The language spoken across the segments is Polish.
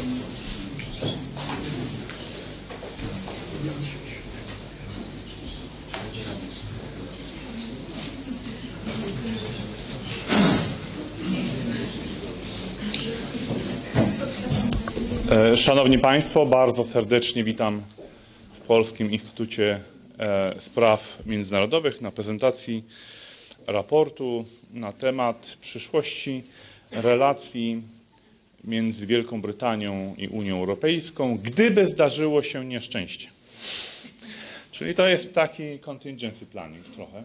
Szanowni Państwo, bardzo serdecznie witam w Polskim Instytucie Spraw Międzynarodowych na prezentacji raportu na temat przyszłości relacji między Wielką Brytanią i Unią Europejską, gdyby zdarzyło się nieszczęście. Czyli to jest taki contingency planning trochę.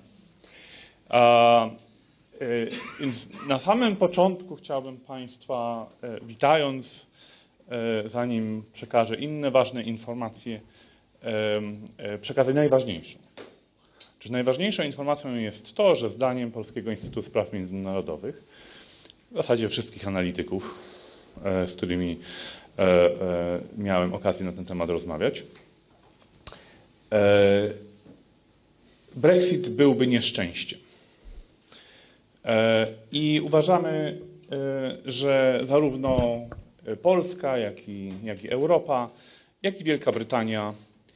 Więc na samym początku chciałbym Państwa, witając, zanim przekażę inne ważne informacje, przekazać najważniejszą. Czyli najważniejszą informacją jest to, że zdaniem Polskiego Instytutu Spraw Międzynarodowych, w zasadzie wszystkich analityków, z którymi miałem okazję na ten temat rozmawiać, Brexit byłby nieszczęściem. I uważamy, że zarówno Polska, jak i Europa, jak i Wielka Brytania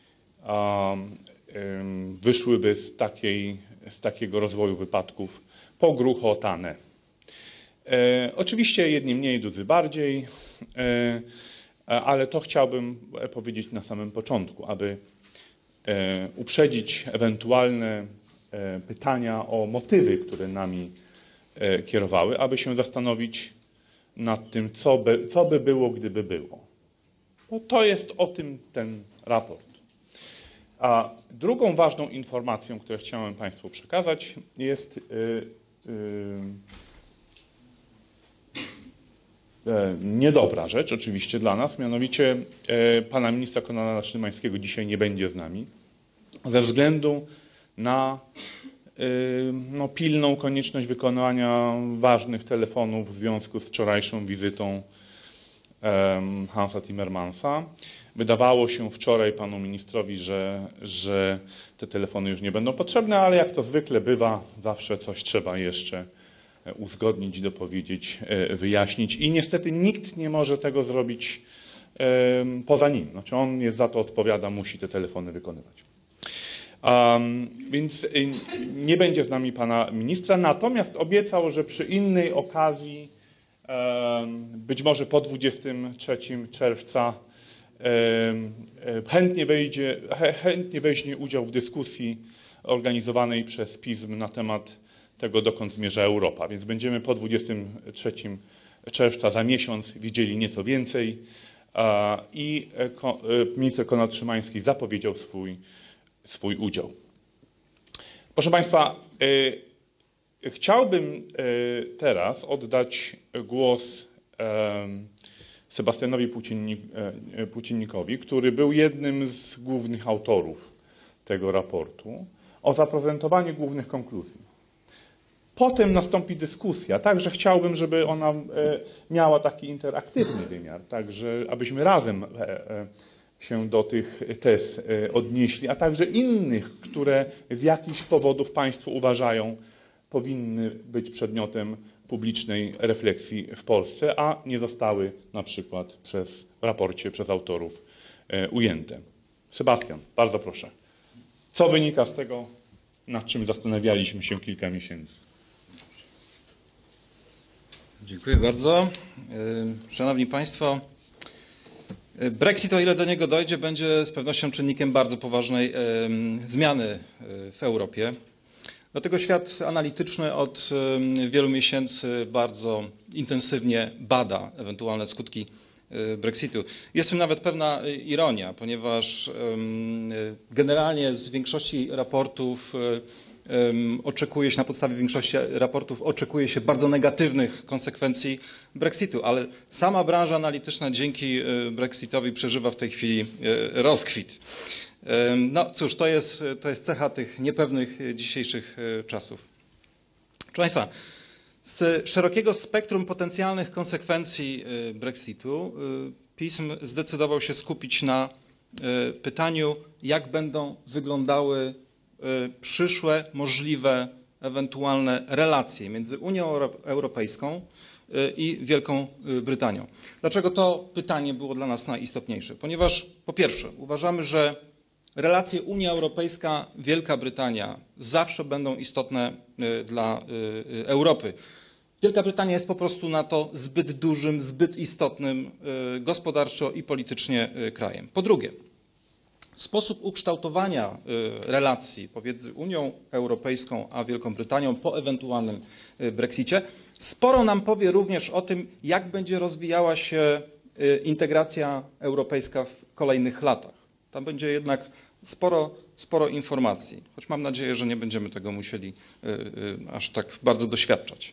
wyszłyby z takiego rozwoju wypadków pogruchotane. Oczywiście jedni mniej, drudzy bardziej, ale to chciałbym powiedzieć na samym początku, aby uprzedzić ewentualne pytania o motywy, które nami kierowały, aby się zastanowić nad tym, co by było, gdyby było. Bo to jest o tym ten raport. A drugą ważną informacją, którą chciałem Państwu przekazać, jest niedobra rzecz oczywiście dla nas, mianowicie pana ministra Konrada Szymańskiego dzisiaj nie będzie z nami ze względu na pilną konieczność wykonania ważnych telefonów w związku z wczorajszą wizytą Hansa Timmermansa. Wydawało się wczoraj panu ministrowi, że te telefony już nie będą potrzebne, ale jak to zwykle bywa, zawsze coś trzeba jeszcze uzgodnić, dopowiedzieć, wyjaśnić i niestety nikt nie może tego zrobić poza nim. Znaczy on jest za to odpowiada, musi te telefony wykonywać. Więc nie będzie z nami pana ministra, natomiast obiecał, że przy innej okazji, być może po 23 czerwca, chętnie weźmie udział w dyskusji organizowanej przez PISM na temat tego, dokąd zmierza Europa. Więc będziemy po 23 czerwca, za miesiąc, wiedzieli nieco więcej i minister Konrad Szymański zapowiedział swój udział. Proszę Państwa, chciałbym teraz oddać głos Sebastianowi Płóciennikowi, który był jednym z głównych autorów tego raportu, o zaprezentowaniu głównych konkluzji. Potem nastąpi dyskusja, także chciałbym, żeby ona miała taki interaktywny wymiar, także abyśmy razem się do tych tez odnieśli, a także innych, które z jakichś powodów Państwo uważają powinny być przedmiotem publicznej refleksji w Polsce, a nie zostały na przykład w raporcie przez autorów ujęte. Sebastian, bardzo proszę. Co wynika z tego, nad czym zastanawialiśmy się kilka miesięcy? Dziękuję bardzo. Szanowni Państwo, Brexit, o ile do niego dojdzie, będzie z pewnością czynnikiem bardzo poważnej zmiany w Europie. Dlatego świat analityczny od wielu miesięcy bardzo intensywnie bada ewentualne skutki Brexitu. Jest w tym nawet pewna ironia, ponieważ generalnie z większości raportów oczekuje się, na podstawie większości raportów oczekuje się bardzo negatywnych konsekwencji Brexitu, ale sama branża analityczna dzięki Brexitowi przeżywa w tej chwili rozkwit. No cóż, to jest cecha tych niepewnych dzisiejszych czasów. Proszę Państwa, z szerokiego spektrum potencjalnych konsekwencji Brexitu PISM zdecydował się skupić na pytaniu, jak będą wyglądały przyszłe, możliwe, ewentualne relacje między Unią Europejską i Wielką Brytanią. Dlaczego to pytanie było dla nas najistotniejsze? Ponieważ po pierwsze uważamy, że relacje Unia Europejska-Wielka Brytania zawsze będą istotne dla Europy. Wielka Brytania jest po prostu na to zbyt dużym, zbyt istotnym gospodarczo i politycznie krajem. Po drugie, sposób ukształtowania relacji pomiędzy Unią Europejską a Wielką Brytanią po ewentualnym Brexicie sporo nam powie również o tym, jak będzie rozwijała się integracja europejska w kolejnych latach. Tam będzie jednak sporo informacji, choć mam nadzieję, że nie będziemy tego musieli aż tak bardzo doświadczać.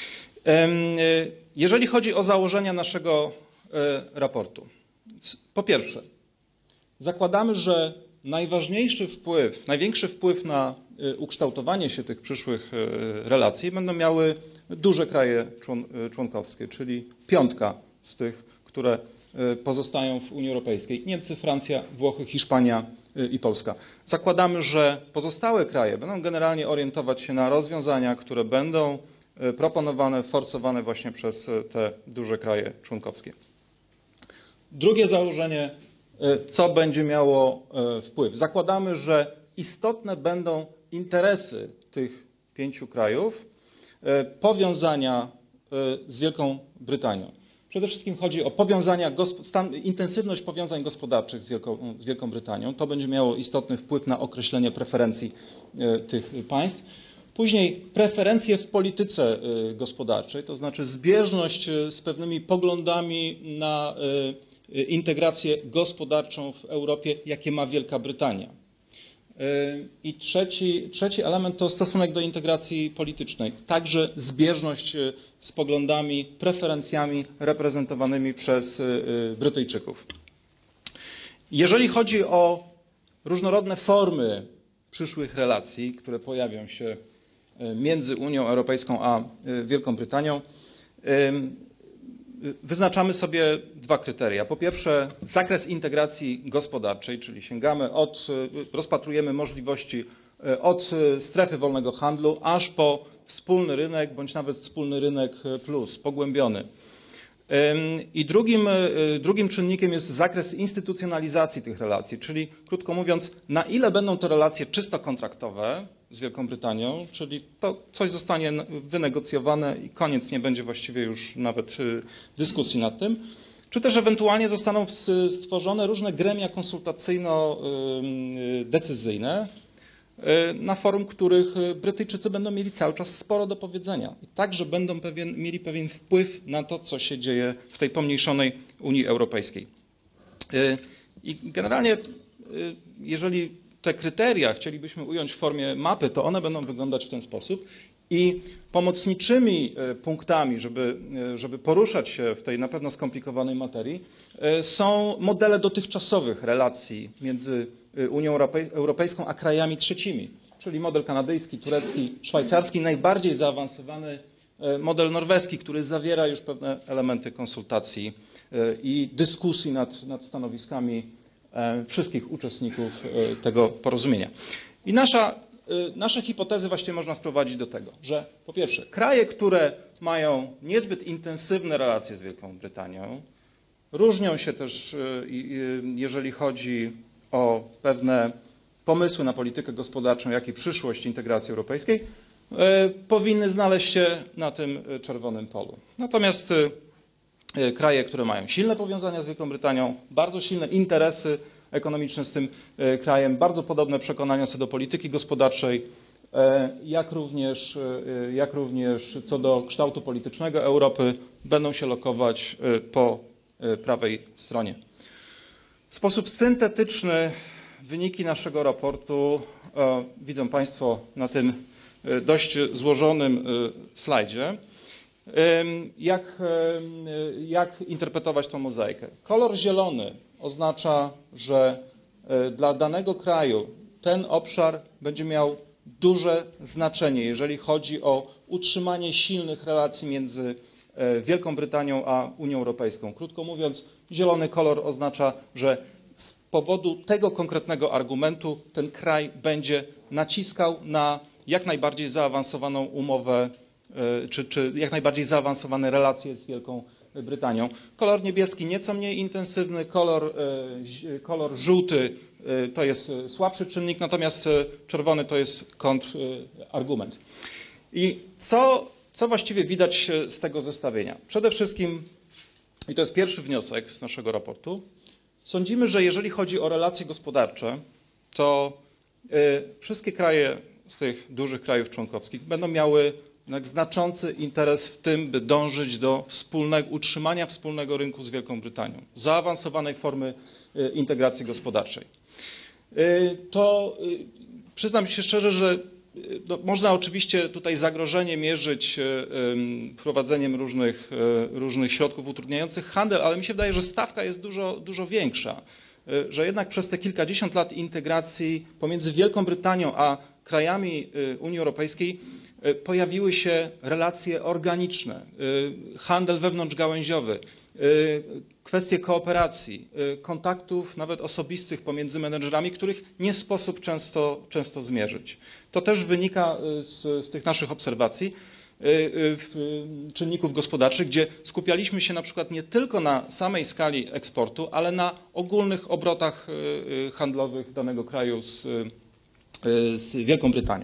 Jeżeli chodzi o założenia naszego raportu, po pierwsze, zakładamy, że największy wpływ na ukształtowanie się tych przyszłych relacji będą miały duże kraje członkowskie, czyli piątka z tych, które pozostają w Unii Europejskiej: Niemcy, Francja, Włochy, Hiszpania i Polska. Zakładamy, że pozostałe kraje będą generalnie orientować się na rozwiązania, które będą proponowane, forsowane właśnie przez te duże kraje członkowskie. Drugie założenie, co będzie miało wpływ. Zakładamy, że istotne będą interesy tych 5 krajów, powiązania z Wielką Brytanią. Przede wszystkim chodzi o intensywność powiązań gospodarczych z Wielką Brytanią. To będzie miało istotny wpływ na określenie preferencji tych państw. Później preferencje w polityce gospodarczej, to znaczy zbieżność z pewnymi poglądami na integrację gospodarczą w Europie, jakie ma Wielka Brytania. I trzeci element to stosunek do integracji politycznej. Także zbieżność z poglądami, preferencjami reprezentowanymi przez Brytyjczyków. Jeżeli chodzi o różnorodne formy przyszłych relacji, które pojawią się między Unią Europejską a Wielką Brytanią, wyznaczamy sobie 2 kryteria. Po pierwsze, zakres integracji gospodarczej, czyli rozpatrujemy możliwości od strefy wolnego handlu aż po wspólny rynek, bądź nawet wspólny rynek plus, pogłębiony. I drugim czynnikiem jest zakres instytucjonalizacji tych relacji, czyli krótko mówiąc, na ile będą to relacje czysto kontraktowe z Wielką Brytanią, czyli to coś zostanie wynegocjowane i koniec, nie będzie właściwie już nawet dyskusji nad tym, czy też ewentualnie zostaną stworzone różne gremia konsultacyjno-decyzyjne, na forum których Brytyjczycy będą mieli cały czas sporo do powiedzenia i także będą mieli pewien wpływ na to, co się dzieje w tej pomniejszonej Unii Europejskiej. I generalnie, jeżeli te kryteria chcielibyśmy ująć w formie mapy, to one będą wyglądać w ten sposób i pomocniczymi punktami, żeby poruszać się w tej na pewno skomplikowanej materii, są modele dotychczasowych relacji między Unią Europejską a krajami trzecimi, czyli model kanadyjski, turecki, szwajcarski, najbardziej zaawansowany model norweski, który zawiera już pewne elementy konsultacji i dyskusji nad stanowiskami wszystkich uczestników tego porozumienia. I nasze hipotezy właśnie można sprowadzić do tego, że po pierwsze, kraje, które mają niezbyt intensywne relacje z Wielką Brytanią, różnią się też, jeżeli chodzi o pewne pomysły na politykę gospodarczą, jak i przyszłość integracji europejskiej, powinny znaleźć się na tym czerwonym polu. Natomiast kraje, które mają silne powiązania z Wielką Brytanią, bardzo silne interesy ekonomiczne z tym krajem, bardzo podobne przekonania co do polityki gospodarczej, jak również co do kształtu politycznego Europy, będą się lokować po prawej stronie. W sposób syntetyczny wyniki naszego raportu widzą Państwo na tym dość złożonym slajdzie. Jak interpretować tą mozaikę? Kolor zielony oznacza, że dla danego kraju ten obszar będzie miał duże znaczenie, jeżeli chodzi o utrzymanie silnych relacji między Wielką Brytanią a Unią Europejską. Krótko mówiąc, zielony kolor oznacza, że z powodu tego konkretnego argumentu ten kraj będzie naciskał na jak najbardziej zaawansowaną umowę czy jak najbardziej zaawansowane relacje z Wielką Brytanią. Kolor niebieski nieco mniej intensywny, kolor żółty to jest słabszy czynnik, natomiast czerwony to jest kontrargument. I co właściwie widać z tego zestawienia? Przede wszystkim, i to jest pierwszy wniosek z naszego raportu, sądzimy, że jeżeli chodzi o relacje gospodarcze, to wszystkie kraje z tych dużych krajów członkowskich będą miały znaczący interes w tym, by dążyć do utrzymania wspólnego rynku z Wielką Brytanią, zaawansowanej formy integracji gospodarczej. To przyznam się szczerze, że można oczywiście tutaj zagrożenie mierzyć wprowadzeniem różnych środków utrudniających handel, ale mi się wydaje, że stawka jest dużo większa, że jednak przez te kilkadziesiąt lat integracji pomiędzy Wielką Brytanią a krajami Unii Europejskiej pojawiły się relacje organiczne, handel wewnątrzgałęziowy, kwestie kooperacji, kontaktów nawet osobistych pomiędzy menedżerami, których nie sposób często zmierzyć. To też wynika z tych naszych obserwacji czynników gospodarczych, gdzie skupialiśmy się na przykład nie tylko na samej skali eksportu, ale na ogólnych obrotach handlowych danego kraju z Wielką Brytanią.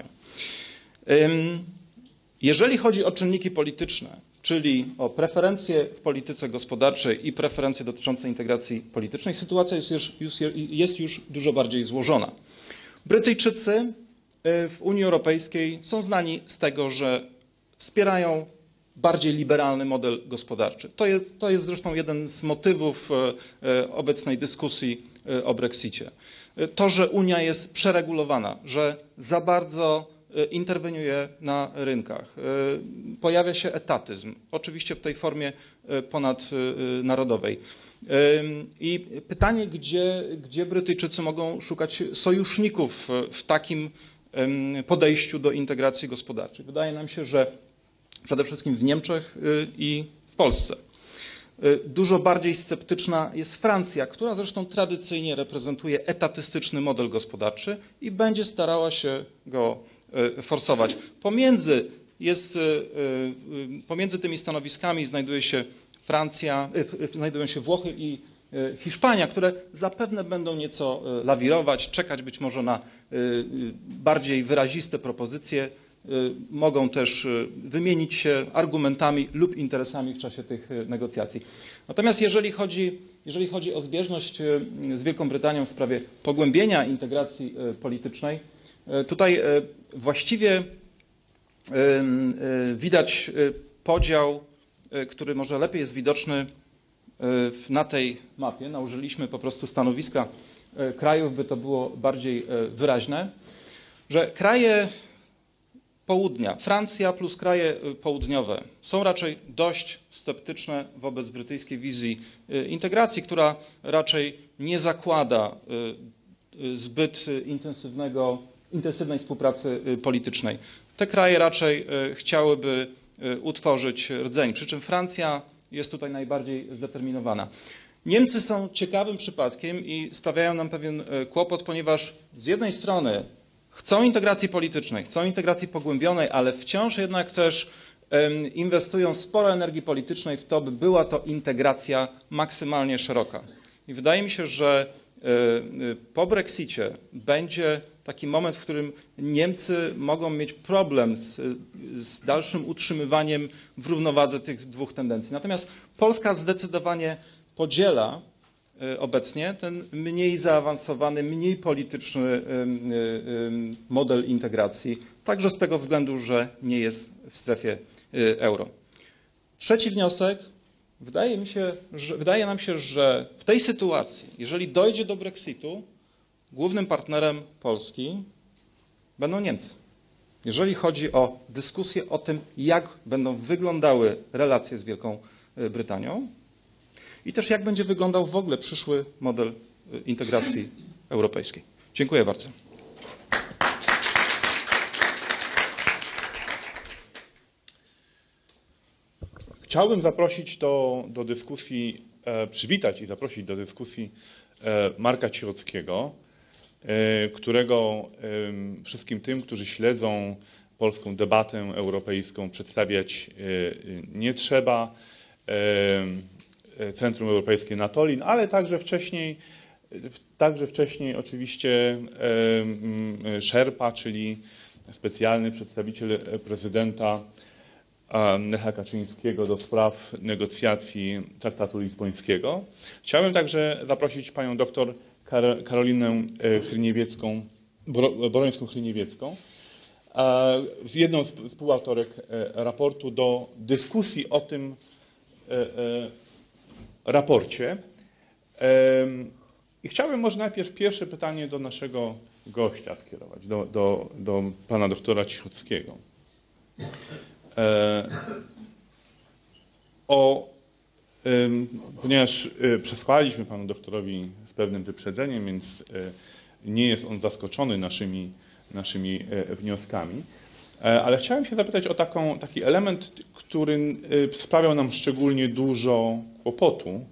Jeżeli chodzi o czynniki polityczne, czyli o preferencje w polityce gospodarczej i preferencje dotyczące integracji politycznej, sytuacja jest już dużo bardziej złożona. Brytyjczycy w Unii Europejskiej są znani z tego, że wspierają bardziej liberalny model gospodarczy. To jest zresztą jeden z motywów obecnej dyskusji o Brexicie. To, że Unia jest przeregulowana, że za bardzo interweniuje na rynkach. Pojawia się etatyzm, oczywiście w tej formie ponadnarodowej. I pytanie, gdzie Brytyjczycy mogą szukać sojuszników w takim podejściu do integracji gospodarczej? Wydaje nam się, że przede wszystkim w Niemczech i w Polsce. Dużo bardziej sceptyczna jest Francja, która zresztą tradycyjnie reprezentuje etatystyczny model gospodarczy i będzie starała się go forsować. Pomiędzy tymi stanowiskami znajdują się Włochy i Hiszpania, które zapewne będą nieco lawirować, czekać być może na bardziej wyraziste propozycje. Mogą też wymienić się argumentami lub interesami w czasie tych negocjacji. Natomiast jeżeli chodzi o zbieżność z Wielką Brytanią w sprawie pogłębienia integracji politycznej, tutaj właściwie widać podział, który może lepiej jest widoczny na tej mapie. Nałożyliśmy po prostu stanowiska krajów, by to było bardziej wyraźne, że kraje południa, Francja plus kraje południowe są raczej dość sceptyczne wobec brytyjskiej wizji integracji, która raczej nie zakłada zbyt intensywnej współpracy politycznej. Te kraje raczej chciałyby utworzyć rdzeń, przy czym Francja jest tutaj najbardziej zdeterminowana. Niemcy są ciekawym przypadkiem i sprawiają nam pewien kłopot, ponieważ z jednej strony chcą integracji politycznej, chcą integracji pogłębionej, ale wciąż jednak też inwestują sporo energii politycznej w to, by była to integracja maksymalnie szeroka. I wydaje mi się, że po Brexicie będzie taki moment, w którym Niemcy mogą mieć problem z dalszym utrzymywaniem w równowadze tych dwóch tendencji. Natomiast Polska zdecydowanie podziela obecnie ten mniej zaawansowany, mniej polityczny model integracji, także z tego względu, że nie jest w strefie euro. Trzeci wniosek. Wydaje nam się, że w tej sytuacji, jeżeli dojdzie do Brexitu, głównym partnerem Polski będą Niemcy. Jeżeli chodzi o dyskusję o tym, jak będą wyglądały relacje z Wielką Brytanią i też jak będzie wyglądał w ogóle przyszły model integracji europejskiej. Dziękuję bardzo. Chciałbym zaprosić do dyskusji, przywitać i zaprosić do dyskusji Marka Cierockiego, którego wszystkim tym, którzy śledzą polską debatę europejską przedstawiać nie trzeba. Centrum Europejskie na Tolin, ale także wcześniej oczywiście Sherpa, czyli specjalny przedstawiciel prezydenta Lecha Kaczyńskiego do spraw negocjacji traktatu lizbońskiego. Chciałem także zaprosić panią doktor Karolinę Borońską-Chryniewiecką, jedną z współautorek raportu, do dyskusji o tym raporcie. I chciałbym może najpierw pierwsze pytanie do naszego gościa skierować, do pana doktora Cichockiego. Ponieważ przesłaliśmy panu doktorowi z pewnym wyprzedzeniem, więc nie jest on zaskoczony naszymi wnioskami, ale chciałem się zapytać o taki element, który sprawiał nam szczególnie dużo kłopotu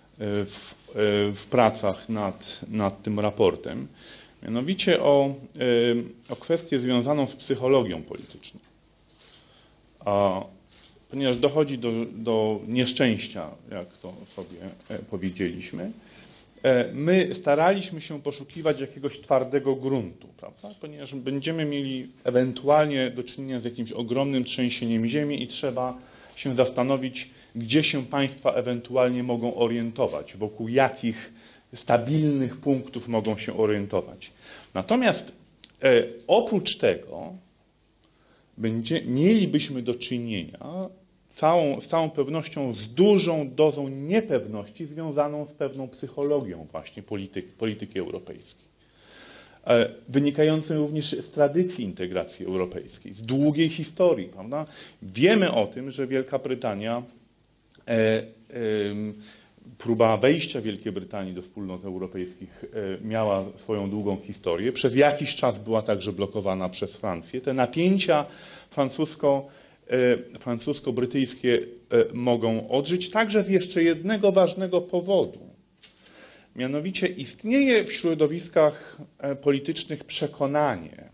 w pracach nad tym raportem, mianowicie o kwestię związaną z psychologią polityczną. Ponieważ dochodzi do nieszczęścia, jak to sobie powiedzieliśmy, my staraliśmy się poszukiwać jakiegoś twardego gruntu, prawda? Ponieważ będziemy mieli ewentualnie do czynienia z jakimś ogromnym trzęsieniem ziemi i trzeba się zastanowić, gdzie się państwa ewentualnie mogą orientować, wokół jakich stabilnych punktów mogą się orientować. Natomiast oprócz tego mielibyśmy do czynienia z całą pewnością z dużą dozą niepewności związaną z pewną psychologią właśnie polityki europejskiej. Wynikającą również z tradycji integracji europejskiej, z długiej historii, prawda? Wiemy o tym, że Wielka Brytania, próba wejścia Wielkiej Brytanii do wspólnot europejskich miała swoją długą historię. Przez jakiś czas była także blokowana przez Francję. Te napięcia francusko-brytyjskie mogą odżyć także z jeszcze jednego ważnego powodu. Mianowicie istnieje w środowiskach politycznych przekonanie,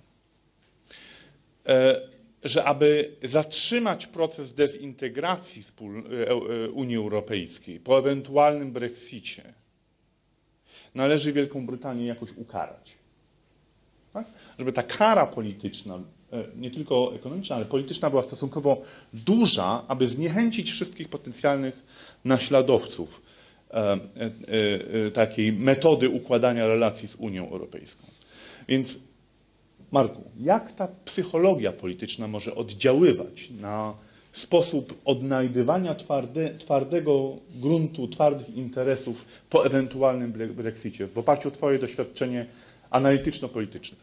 że aby zatrzymać proces dezintegracji Unii Europejskiej po ewentualnym Brexicie, należy Wielką Brytanię jakoś ukarać. Tak? Żeby ta kara polityczna, nie tylko ekonomiczna, ale polityczna, była stosunkowo duża, aby zniechęcić wszystkich potencjalnych naśladowców takiej metody układania relacji z Unią Europejską. Więc Marku, jak ta psychologia polityczna może oddziaływać na sposób odnajdywania twardego gruntu, twardych interesów po ewentualnym Brexicie, w oparciu o twoje doświadczenie analityczno-polityczne?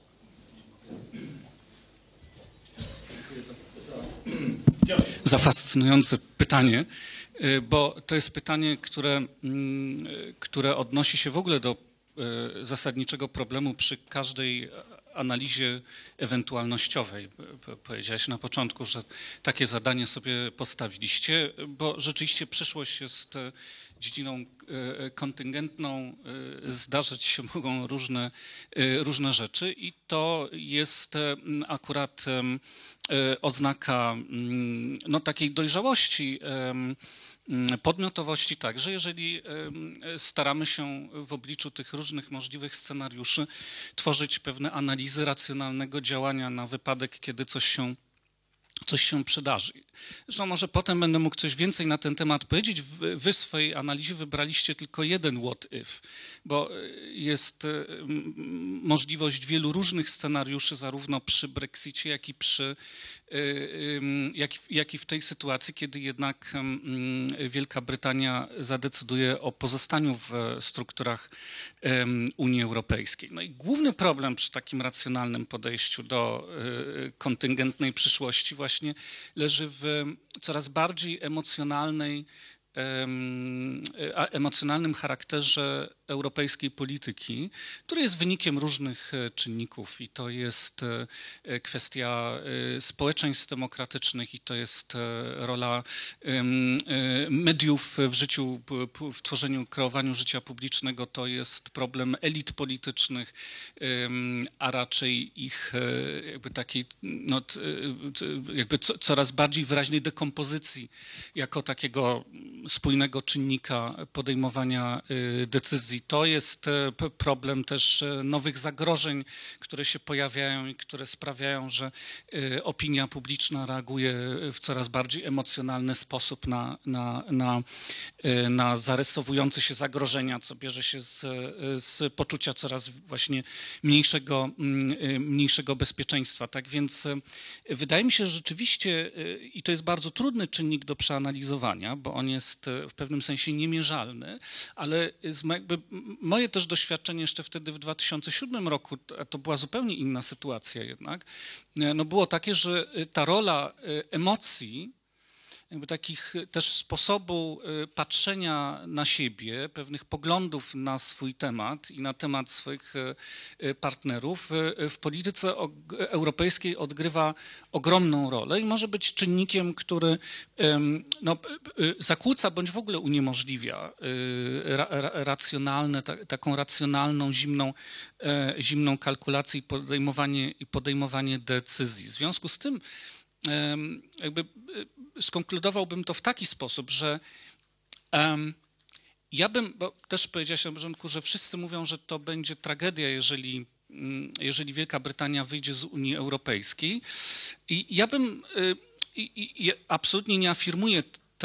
Za fascynujące pytanie, bo to jest pytanie, które odnosi się w ogóle do zasadniczego problemu przy każdej analizie ewentualnościowej. Powiedziałeś na początku, że takie zadanie sobie postawiliście, bo rzeczywiście przyszłość jest dziedziną kontyngentną, zdarzać się mogą różne rzeczy i to jest akurat oznaka takiej dojrzałości, podmiotowości także, jeżeli staramy się w obliczu tych różnych możliwych scenariuszy tworzyć pewne analizy racjonalnego działania na wypadek, kiedy coś się przydarzy. Zresztą może potem będę mógł coś więcej na ten temat powiedzieć. Wy w swojej analizie wybraliście tylko jeden what if, bo jest możliwość wielu różnych scenariuszy, zarówno przy Brexicie, jak i w tej sytuacji, kiedy jednak Wielka Brytania zadecyduje o pozostaniu w strukturach Unii Europejskiej. No i główny problem przy takim racjonalnym podejściu do kontyngentnej przyszłości właśnie leży w coraz bardziej emocjonalnej emocjonalnym charakterze europejskiej polityki, który jest wynikiem różnych czynników i to jest kwestia społeczeństw demokratycznych i to jest rola mediów w życiu, w tworzeniu, kreowaniu życia publicznego, to jest problem elit politycznych, a raczej ich jakby takiej no, jakby coraz bardziej wyraźnej dekompozycji jako takiego spójnego czynnika podejmowania decyzji. To jest problem też nowych zagrożeń, które się pojawiają i które sprawiają, że opinia publiczna reaguje w coraz bardziej emocjonalny sposób na zarysowujące się zagrożenia, co bierze się z poczucia coraz właśnie mniejszego bezpieczeństwa. Tak więc wydaje mi się, że rzeczywiście, i to jest bardzo trudny czynnik do przeanalizowania, bo on jest w pewnym sensie niemierzalny, ale jakby moje też doświadczenie jeszcze wtedy w 2007 roku, to była zupełnie inna sytuacja jednak, no było takie, że ta rola emocji, jakby takich też sposobu patrzenia na siebie, pewnych poglądów na swój temat i na temat swoich partnerów w polityce europejskiej odgrywa ogromną rolę i może być czynnikiem, który no, zakłóca bądź w ogóle uniemożliwia taką racjonalną, zimną kalkulację i podejmowanie decyzji. W związku z tym jakby skonkludowałbym to w taki sposób, że bo też powiedziałeś na początku, że wszyscy mówią, że to będzie tragedia, jeżeli Wielka Brytania wyjdzie z Unii Europejskiej. I ja absolutnie nie afirmuję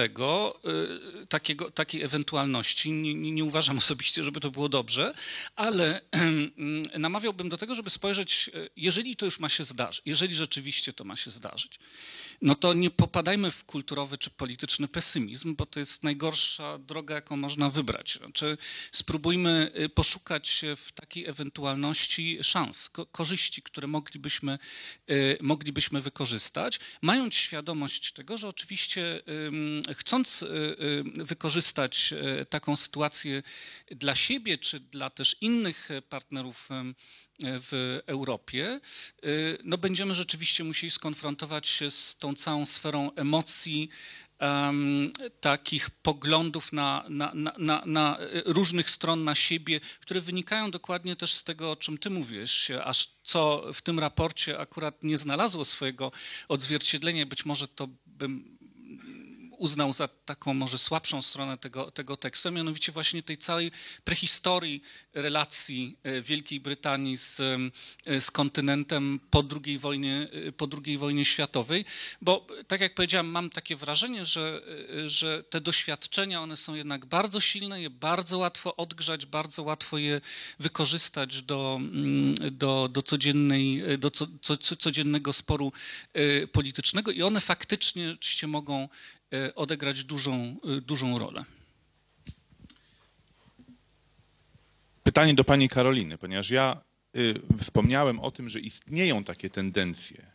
takiej ewentualności. Nie uważam osobiście, żeby to było dobrze, ale namawiałbym do tego, żeby spojrzeć, jeżeli to już ma się zdarzyć, jeżeli rzeczywiście to ma się zdarzyć, no to nie popadajmy w kulturowy czy polityczny pesymizm, bo to jest najgorsza droga, jaką można wybrać. Znaczy, spróbujmy poszukać w takiej ewentualności szans, korzyści, które moglibyśmy wykorzystać, mając świadomość tego, że oczywiście chcąc wykorzystać taką sytuację dla siebie, czy dla też innych partnerów w Europie, no będziemy rzeczywiście musieli skonfrontować się z tą całą sferą emocji, takich poglądów na różnych stron na siebie, które wynikają dokładnie też z tego, o czym ty mówisz, aż co w tym raporcie akurat nie znalazło swojego odzwierciedlenia, być może to bym uznał za taką może słabszą stronę tego tekstu, mianowicie właśnie tej całej prehistorii relacji Wielkiej Brytanii z kontynentem po II wojnie światowej, bo tak jak powiedziałem, mam takie wrażenie, że te doświadczenia, one są jednak bardzo silne, je bardzo łatwo odgrzać, bardzo łatwo je wykorzystać do codziennego sporu politycznego i one faktycznie oczywiście mogą odegrać dużą rolę. Pytanie do pani Karoliny, ponieważ ja wspomniałem o tym, że istnieją takie tendencje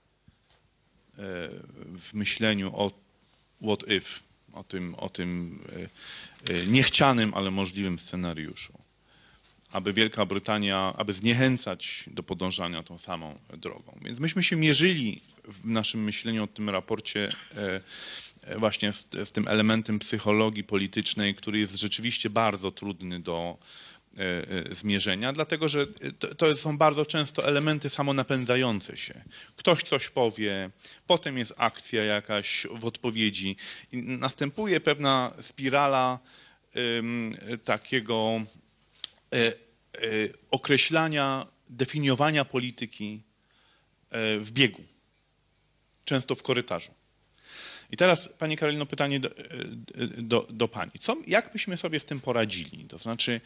w myśleniu o what if, o tym niechcianym, ale możliwym scenariuszu, aby Wielka Brytania, aby zniechęcać do podążania tą samą drogą. Więc myśmy się mierzyli w naszym myśleniu o tym raporcie właśnie z tym elementem psychologii politycznej, który jest rzeczywiście bardzo trudny do zmierzenia, dlatego że to są bardzo często elementy samonapędzające się. Ktoś coś powie, potem jest akcja jakaś w odpowiedzi i następuje pewna spirala takiego określania, definiowania polityki w biegu, często w korytarzu. I teraz, pani Karolino, pytanie do pani. Jak byśmy sobie z tym poradzili? To znaczy,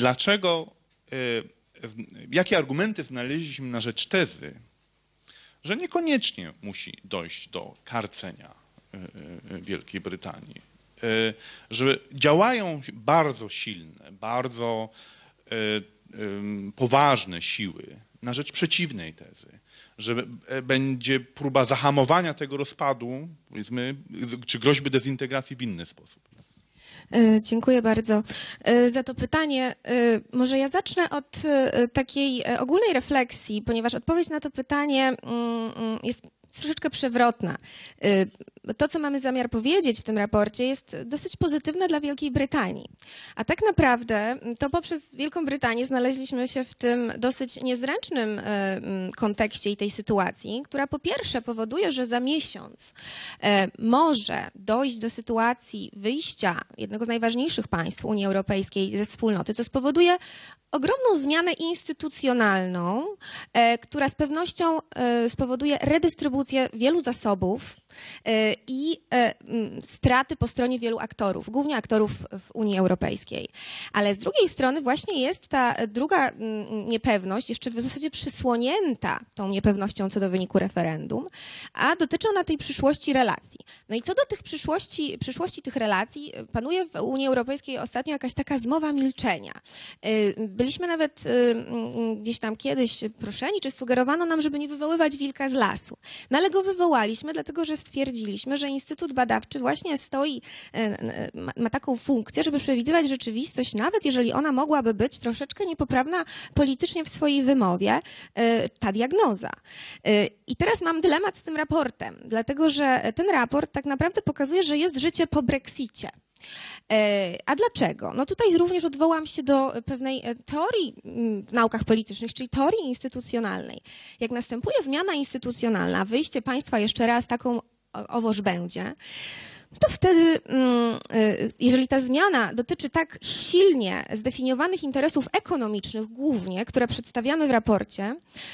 jakie argumenty znaleźliśmy na rzecz tezy, że niekoniecznie musi dojść do karcenia Wielkiej Brytanii, że działają bardzo silne, bardzo poważne siły na rzecz przeciwnej tezy, że będzie próba zahamowania tego rozpadu, powiedzmy, czy groźby dezintegracji w inny sposób. Dziękuję bardzo za to pytanie. Może ja zacznę od takiej ogólnej refleksji, ponieważ odpowiedź na to pytanie jest troszeczkę przewrotna. To, co mamy zamiar powiedzieć w tym raporcie, jest dosyć pozytywne dla Wielkiej Brytanii. A tak naprawdę to poprzez Wielką Brytanię znaleźliśmy się w tym dosyć niezręcznym kontekście i tej sytuacji, która po pierwsze powoduje, że za miesiąc może dojść do sytuacji wyjścia jednego z najważniejszych państw Unii Europejskiej ze wspólnoty, co spowoduje ogromną zmianę instytucjonalną, która z pewnością spowoduje redystrybucję wielu zasobów i straty po stronie wielu aktorów, głównie aktorów w Unii Europejskiej. Ale z drugiej strony właśnie jest ta druga niepewność, jeszcze w zasadzie przysłonięta tą niepewnością co do wyniku referendum, a dotyczy ona tej przyszłości relacji. No i co do tych przyszłości tych relacji, panuje w Unii Europejskiej ostatnio jakaś taka zmowa milczenia. Byliśmy nawet gdzieś tam kiedyś proszeni, czy sugerowano nam, żeby nie wywoływać wilka z lasu. No ale go wywołaliśmy, dlatego że stwierdziliśmy, że Instytut Badawczy właśnie ma taką funkcję, żeby przewidywać rzeczywistość, nawet jeżeli ona mogłaby być troszeczkę niepoprawna politycznie w swojej wymowie, ta diagnoza. I teraz mam dylemat z tym raportem, dlatego że ten raport tak naprawdę pokazuje, że jest życie po Brexicie. A dlaczego? No tutaj również odwołam się do pewnej teorii w naukach politycznych, czyli teorii instytucjonalnej. Jak następuje zmiana instytucjonalna, wyjście państwa jeszcze raz taką owoż będzie, to wtedy, jeżeli ta zmiana dotyczy tak silnie zdefiniowanych interesów ekonomicznych głównie, które przedstawiamy w raporcie,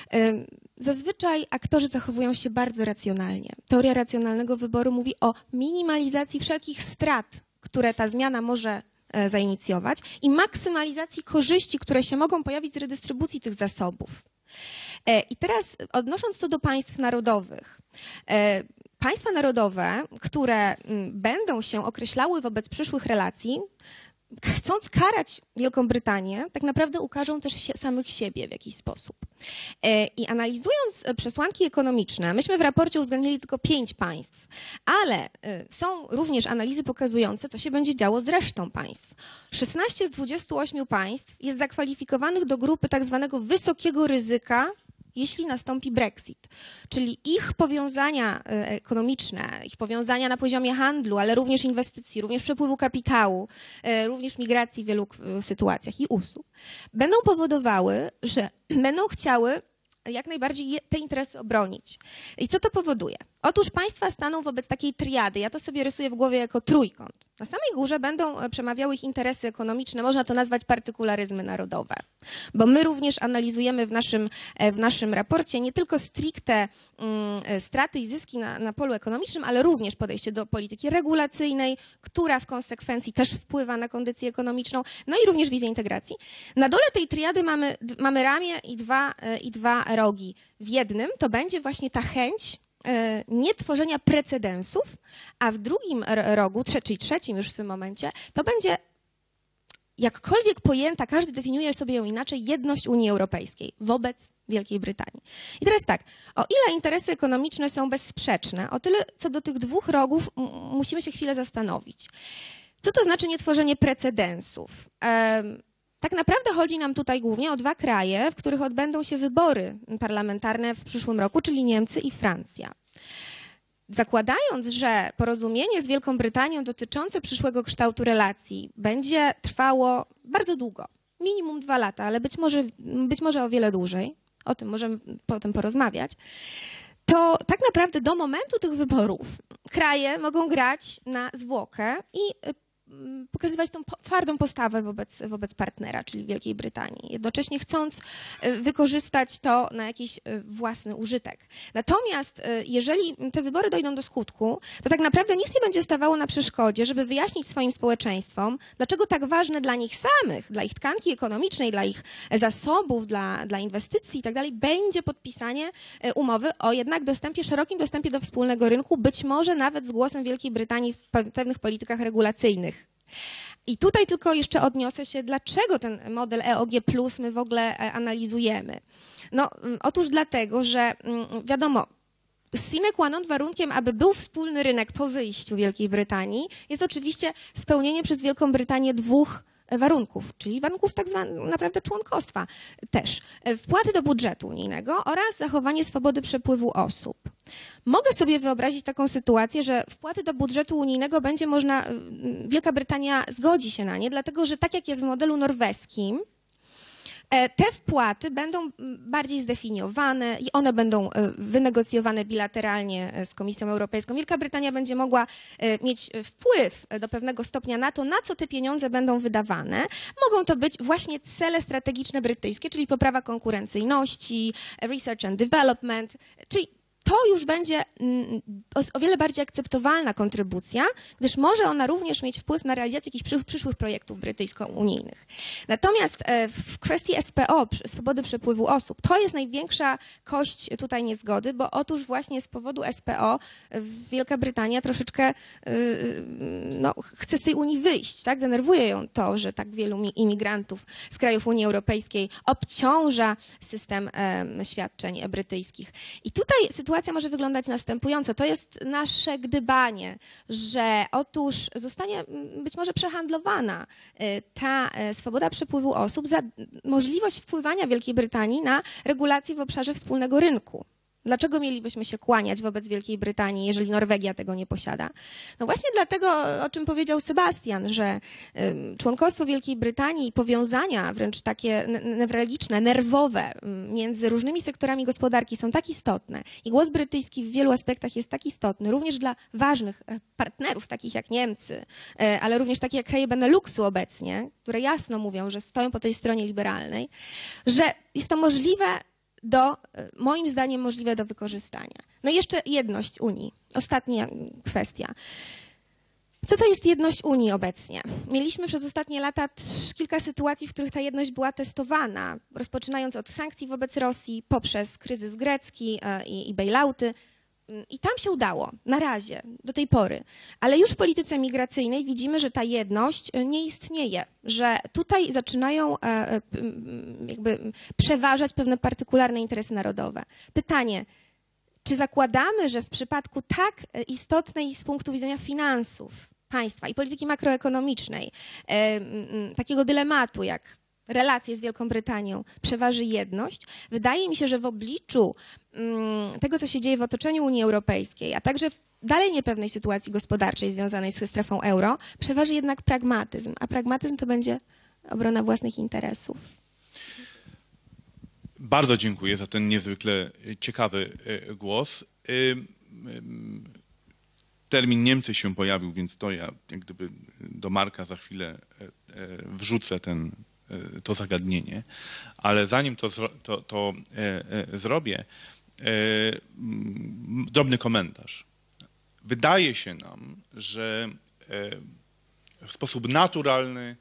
zazwyczaj aktorzy zachowują się bardzo racjonalnie. Teoria racjonalnego wyboru mówi o minimalizacji wszelkich strat, które ta zmiana może zainicjować i maksymalizacji korzyści, które się mogą pojawić z redystrybucji tych zasobów. I teraz odnosząc to do państw narodowych, państwa narodowe, które będą się określały wobec przyszłych relacji, chcąc karać Wielką Brytanię, tak naprawdę ukażą też samych siebie w jakiś sposób. I analizując przesłanki ekonomiczne, myśmy w raporcie uwzględnili tylko 5 państw, ale są również analizy pokazujące, co się będzie działo z resztą państw. 16 z 28 państw jest zakwalifikowanych do grupy tak zwanego wysokiego ryzyka, jeśli nastąpi Brexit. Czyli ich powiązania ekonomiczne, ich powiązania na poziomie handlu, ale również inwestycji, również przepływu kapitału, również migracji w wielu sytuacjach i usług, będą powodowały, że będą chciały jak najbardziej te interesy obronić. I co to powoduje? Otóż państwa staną wobec takiej triady, ja to sobie rysuję w głowie jako trójkąt. Na samej górze będą przemawiały ich interesy ekonomiczne, można to nazwać partykularyzmy narodowe, bo my również analizujemy w naszym raporcie nie tylko stricte straty i zyski na polu ekonomicznym, ale również podejście do polityki regulacyjnej, która w konsekwencji też wpływa na kondycję ekonomiczną, no i również wizję integracji. Na dole tej triady mamy ramię i dwa rogi. W jednym to będzie właśnie ta chęć nie tworzenia precedensów, a w drugim rogu, czyli trzecim już w tym momencie, to będzie jakkolwiek pojęta, każdy definiuje sobie ją inaczej, jedność Unii Europejskiej wobec Wielkiej Brytanii. I teraz tak, o ile interesy ekonomiczne są bezsprzeczne, o tyle co do tych dwóch rogów musimy się chwilę zastanowić. Co to znaczy nietworzenie precedensów? Tak naprawdę chodzi nam tutaj głównie o 2 kraje, w których odbędą się wybory parlamentarne w przyszłym roku, czyli Niemcy i Francja. Zakładając, że porozumienie z Wielką Brytanią dotyczące przyszłego kształtu relacji będzie trwało bardzo długo, minimum 2 lata, ale być może o wiele dłużej, o tym możemy potem porozmawiać, to tak naprawdę do momentu tych wyborów kraje mogą grać na zwłokę i pokazywać tą twardą postawę wobec partnera, czyli Wielkiej Brytanii, jednocześnie chcąc wykorzystać to na jakiś własny użytek. Natomiast jeżeli te wybory dojdą do skutku, to tak naprawdę nic nie będzie stawało na przeszkodzie, żeby wyjaśnić swoim społeczeństwom, dlaczego tak ważne dla nich samych, dla ich tkanki ekonomicznej, dla ich zasobów, dla inwestycji i tak dalej, będzie podpisanie umowy o jednak szerokim dostępie do wspólnego rynku, być może nawet z głosem Wielkiej Brytanii w pewnych politykach regulacyjnych. I tutaj tylko jeszcze odniosę się, dlaczego ten model EOG Plus my w ogóle analizujemy. No, otóż dlatego, że wiadomo, sine qua non warunkiem, aby był wspólny rynek po wyjściu Wielkiej Brytanii, jest oczywiście spełnienie przez Wielką Brytanię dwóch warunków, czyli warunków tak zwanego naprawdę członkostwa też. Wpłaty do budżetu unijnego oraz zachowanie swobody przepływu osób. Mogę sobie wyobrazić taką sytuację, że wpłaty do budżetu unijnego będzie można, Wielka Brytania zgodzi się na nie, dlatego że tak jak jest w modelu norweskim, te wpłaty będą bardziej zdefiniowane i one będą wynegocjowane bilateralnie z Komisją Europejską. Wielka Brytania będzie mogła mieć wpływ do pewnego stopnia na to, na co te pieniądze będą wydawane. Mogą to być właśnie cele strategiczne brytyjskie, czyli poprawa konkurencyjności, research and development, czyli to już będzie o wiele bardziej akceptowalna kontrybucja, gdyż może ona również mieć wpływ na realizację jakichś przyszłych projektów brytyjsko-unijnych. Natomiast w kwestii SPO, swobody przepływu osób, to jest największa kość tutaj niezgody, bo otóż właśnie z powodu SPO Wielka Brytania troszeczkę chce z tej Unii wyjść, tak? Denerwuje ją to, że tak wielu imigrantów z krajów Unii Europejskiej obciąża system świadczeń brytyjskich. I tutaj sytuacja może wyglądać następująco. To jest nasze gdybanie, że otóż zostanie być może przehandlowana ta swoboda przepływu osób za możliwość wpływania Wielkiej Brytanii na regulacje w obszarze wspólnego rynku. Dlaczego mielibyśmy się kłaniać wobec Wielkiej Brytanii, jeżeli Norwegia tego nie posiada? No właśnie dlatego, o czym powiedział Sebastian, że członkostwo Wielkiej Brytanii i powiązania wręcz takie newralgiczne, nerwowe między różnymi sektorami gospodarki są tak istotne i głos brytyjski w wielu aspektach jest tak istotny, również dla ważnych partnerów, takich jak Niemcy, ale również takich jak kraje Beneluxu obecnie, które jasno mówią, że stoją po tej stronie liberalnej, że jest to możliwe moim zdaniem możliwe do wykorzystania. No i jeszcze jedność Unii. Ostatnia kwestia. Co to jest jedność Unii obecnie? Mieliśmy przez ostatnie lata kilka sytuacji, w których ta jedność była testowana, rozpoczynając od sankcji wobec Rosji, poprzez kryzys grecki i bailouty. I tam się udało, na razie, do tej pory. Ale już w polityce migracyjnej widzimy, że ta jedność nie istnieje, że tutaj zaczynają jakby przeważać pewne partykularne interesy narodowe. Pytanie, czy zakładamy, że w przypadku tak istotnej z punktu widzenia finansów państwa i polityki makroekonomicznej, takiego dylematu jak relacje z Wielką Brytanią, przeważy jedność? Wydaje mi się, że w obliczu tego, co się dzieje w otoczeniu Unii Europejskiej, a także w dalej niepewnej sytuacji gospodarczej związanej ze strefą euro, przeważy jednak pragmatyzm, a pragmatyzm to będzie obrona własnych interesów. Bardzo dziękuję za ten niezwykle ciekawy głos. Termin Niemcy się pojawił, więc to ja jak gdyby do Marka za chwilę wrzucę to zagadnienie, ale zanim to zrobię, drobny komentarz. Wydaje się nam, że w sposób naturalny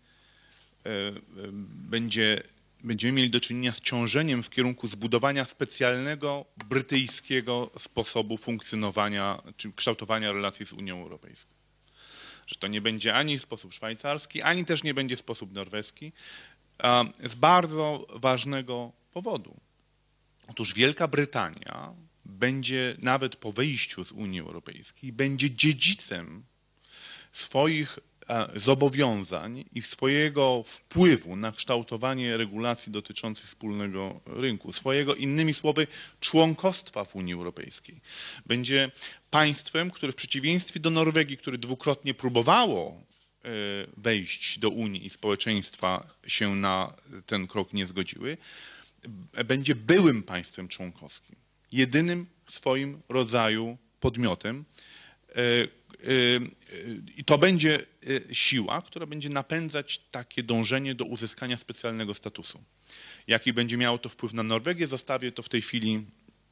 będziemy mieli do czynienia z ciążeniem w kierunku zbudowania specjalnego brytyjskiego sposobu funkcjonowania czy kształtowania relacji z Unią Europejską. Że to nie będzie ani sposób szwajcarski, ani też nie będzie sposób norweski, z bardzo ważnego powodu. Otóż Wielka Brytania będzie nawet po wyjściu z Unii Europejskiej, będzie dziedzicem swoich zobowiązań i swojego wpływu na kształtowanie regulacji dotyczących wspólnego rynku, swojego, innymi słowy, członkostwa w Unii Europejskiej. Będzie państwem, które w przeciwieństwie do Norwegii, które dwukrotnie próbowało wejść do Unii i społeczeństwa się na ten krok nie zgodziły, będzie byłym państwem członkowskim. Jedynym w swoim rodzaju podmiotem. I to będzie siła, która będzie napędzać takie dążenie do uzyskania specjalnego statusu. Jaki będzie miało to wpływ na Norwegię, zostawię to w tej chwili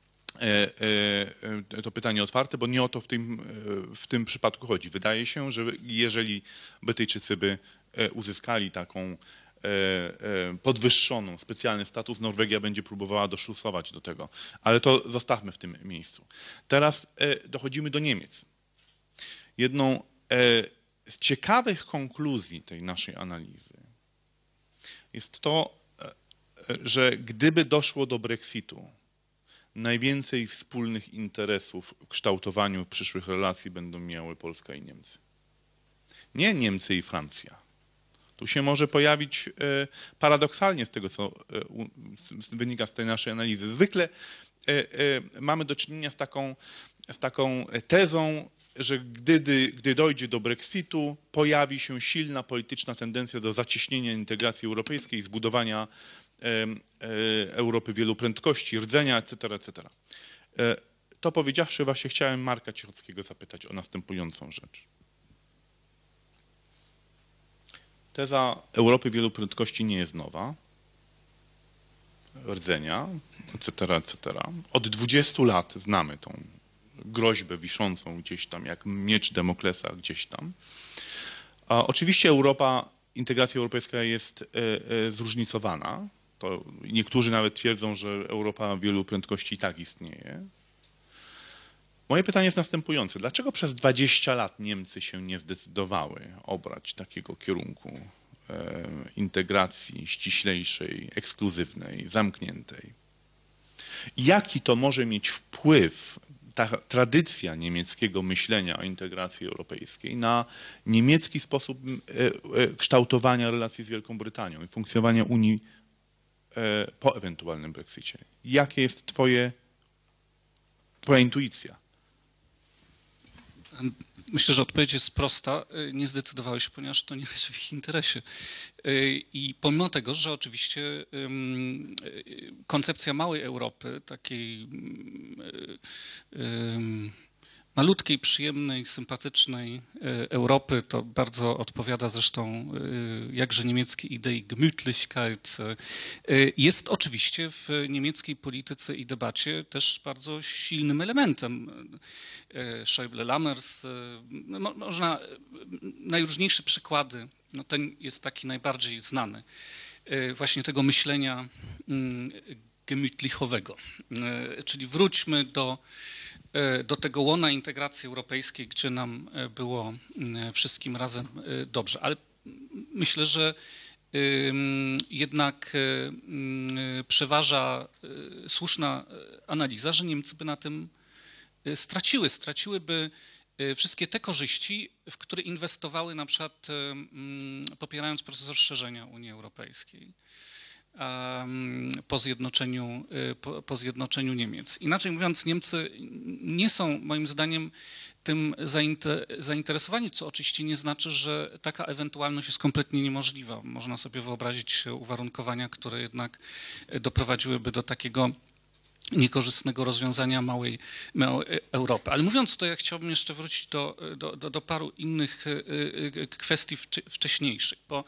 to pytanie otwarte, bo nie o to w tym przypadku chodzi. Wydaje się, że jeżeli Brytyjczycy by uzyskali taką podwyższoną, specjalny status, Norwegia będzie próbowała doszlusować do tego. Ale to zostawmy w tym miejscu. Teraz dochodzimy do Niemiec. Jedną z ciekawych konkluzji tej naszej analizy jest to, że gdyby doszło do Brexitu, najwięcej wspólnych interesów w kształtowaniu przyszłych relacji będą miały Polska i Niemcy. Nie Niemcy i Francja. Tu się może pojawić paradoksalnie z tego, co wynika z tej naszej analizy. Zwykle mamy do czynienia z taką tezą, że gdy dojdzie do Brexitu, pojawi się silna polityczna tendencja do zacieśnienia integracji europejskiej, zbudowania Europy wielu prędkości, rdzenia, etc., etc. To powiedziawszy, właśnie chciałem Marka Cichockiego zapytać o następującą rzecz. Teza Europy wielu prędkości nie jest nowa, rdzenia, etc., etc. Od 20 lat znamy tą groźbę wiszącą gdzieś tam, jak miecz Demoklesa gdzieś tam. A oczywiście integracja europejska jest zróżnicowana. To niektórzy nawet twierdzą, że Europa wielu prędkości i tak istnieje. Moje pytanie jest następujące. Dlaczego przez 20 lat Niemcy się nie zdecydowały obrać takiego kierunku integracji ściślejszej, ekskluzywnej, zamkniętej? Jaki to może mieć wpływ, ta tradycja niemieckiego myślenia o integracji europejskiej, na niemiecki sposób kształtowania relacji z Wielką Brytanią i funkcjonowania Unii po ewentualnym Brexicie? Jakie jest twoja intuicja? Myślę, że odpowiedź jest prosta. Nie zdecydowały się, ponieważ to nie leży w ich interesie. I pomimo tego, że oczywiście koncepcja małej Europy, takiej malutkiej, przyjemnej, sympatycznej Europy, to bardzo odpowiada zresztą jakże niemieckiej idei Gemütlichkeit, jest oczywiście w niemieckiej polityce i debacie też bardzo silnym elementem. Schäuble-Lammers, można najróżniejsze przykłady, no ten jest taki najbardziej znany, właśnie tego myślenia gemütlichowego, czyli wróćmy do tego łona integracji europejskiej, gdzie nam było wszystkim razem dobrze. Ale myślę, że jednak przeważa słuszna analiza, że Niemcy by na tym straciłyby wszystkie te korzyści, w które inwestowały na przykład popierając proces rozszerzenia Unii Europejskiej po zjednoczeniu Niemiec. Inaczej mówiąc, Niemcy nie są moim zdaniem tym zainteresowani, co oczywiście nie znaczy, że taka ewentualność jest kompletnie niemożliwa. Można sobie wyobrazić uwarunkowania, które jednak doprowadziłyby do takiego niekorzystnego rozwiązania małej Europy. Ale mówiąc to, ja chciałbym jeszcze wrócić do paru innych kwestii wcześniejszych, bo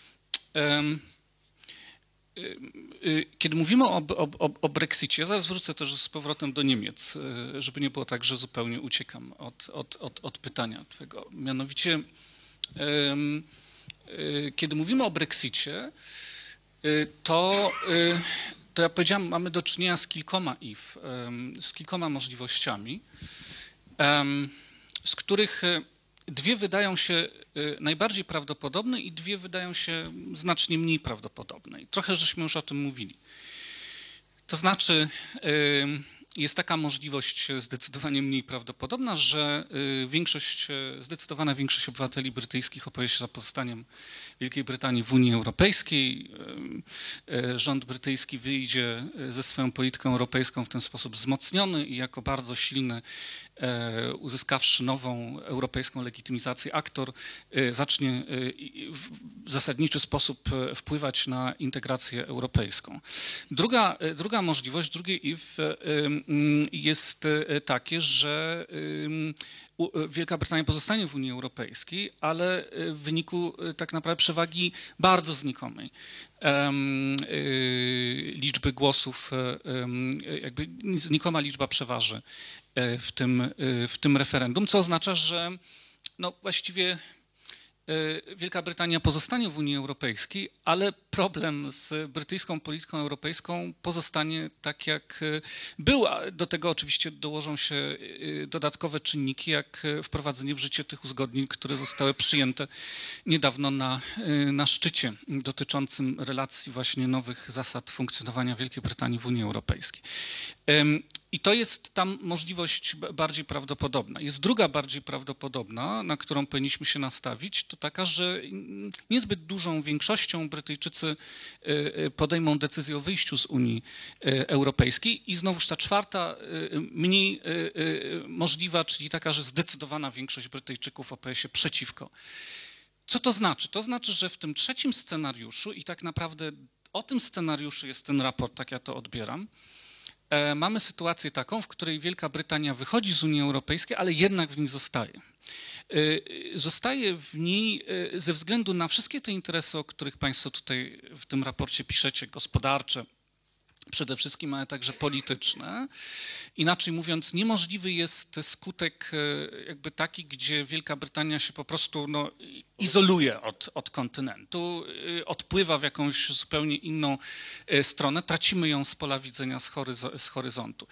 kiedy mówimy o Brexicie, ja zaraz wrócę też z powrotem do Niemiec, żeby nie było tak, że zupełnie uciekam od pytania twojego. Mianowicie, kiedy mówimy o Brexicie, to ja powiedziałem, mamy do czynienia z kilkoma z kilkoma możliwościami, z których dwie wydają się najbardziej prawdopodobne i dwie wydają się znacznie mniej prawdopodobne. I trochę żeśmy już o tym mówili. To znaczy, jest taka możliwość zdecydowanie mniej prawdopodobna, że zdecydowana większość obywateli brytyjskich opowie się za pozostaniem Wielkiej Brytanii w Unii Europejskiej. Rząd brytyjski wyjdzie ze swoją polityką europejską w ten sposób wzmocniony i jako bardzo silny, uzyskawszy nową europejską legitymizację, aktor zacznie w zasadniczy sposób wpływać na integrację europejską. Druga możliwość, jest takie, że Wielka Brytania pozostanie w Unii Europejskiej, ale w wyniku tak naprawdę przewagi bardzo znikomej liczby głosów, jakby znikoma liczba przeważy w tym referendum, co oznacza, że no właściwie Wielka Brytania pozostanie w Unii Europejskiej, ale problem z brytyjską polityką europejską pozostanie tak, jak był. Do tego oczywiście dołożą się dodatkowe czynniki, jak wprowadzenie w życie tych uzgodnień, które zostały przyjęte niedawno na szczycie dotyczącym relacji właśnie nowych zasad funkcjonowania Wielkiej Brytanii w Unii Europejskiej. I to jest tam możliwość bardziej prawdopodobna. Jest druga bardziej prawdopodobna, na którą powinniśmy się nastawić, to taka, że niezbyt dużą większością Brytyjczycy podejmą decyzję o wyjściu z Unii Europejskiej i znowuż ta czwarta, mniej możliwa, czyli taka, że zdecydowana większość Brytyjczyków opowie się przeciwko. Co to znaczy? To znaczy, że w tym trzecim scenariuszu i tak naprawdę o tym scenariuszu jest ten raport, tak ja to odbieram, mamy sytuację taką, w której Wielka Brytania wychodzi z Unii Europejskiej, ale jednak w niej zostaje. Zostaje w niej ze względu na wszystkie te interesy, o których Państwo tutaj w tym raporcie piszecie, gospodarcze przede wszystkim, ale także polityczne. Inaczej mówiąc, niemożliwy jest skutek jakby taki, gdzie Wielka Brytania się po prostu izoluje od kontynentu, odpływa w jakąś zupełnie inną stronę, tracimy ją z pola widzenia, z horyzontu.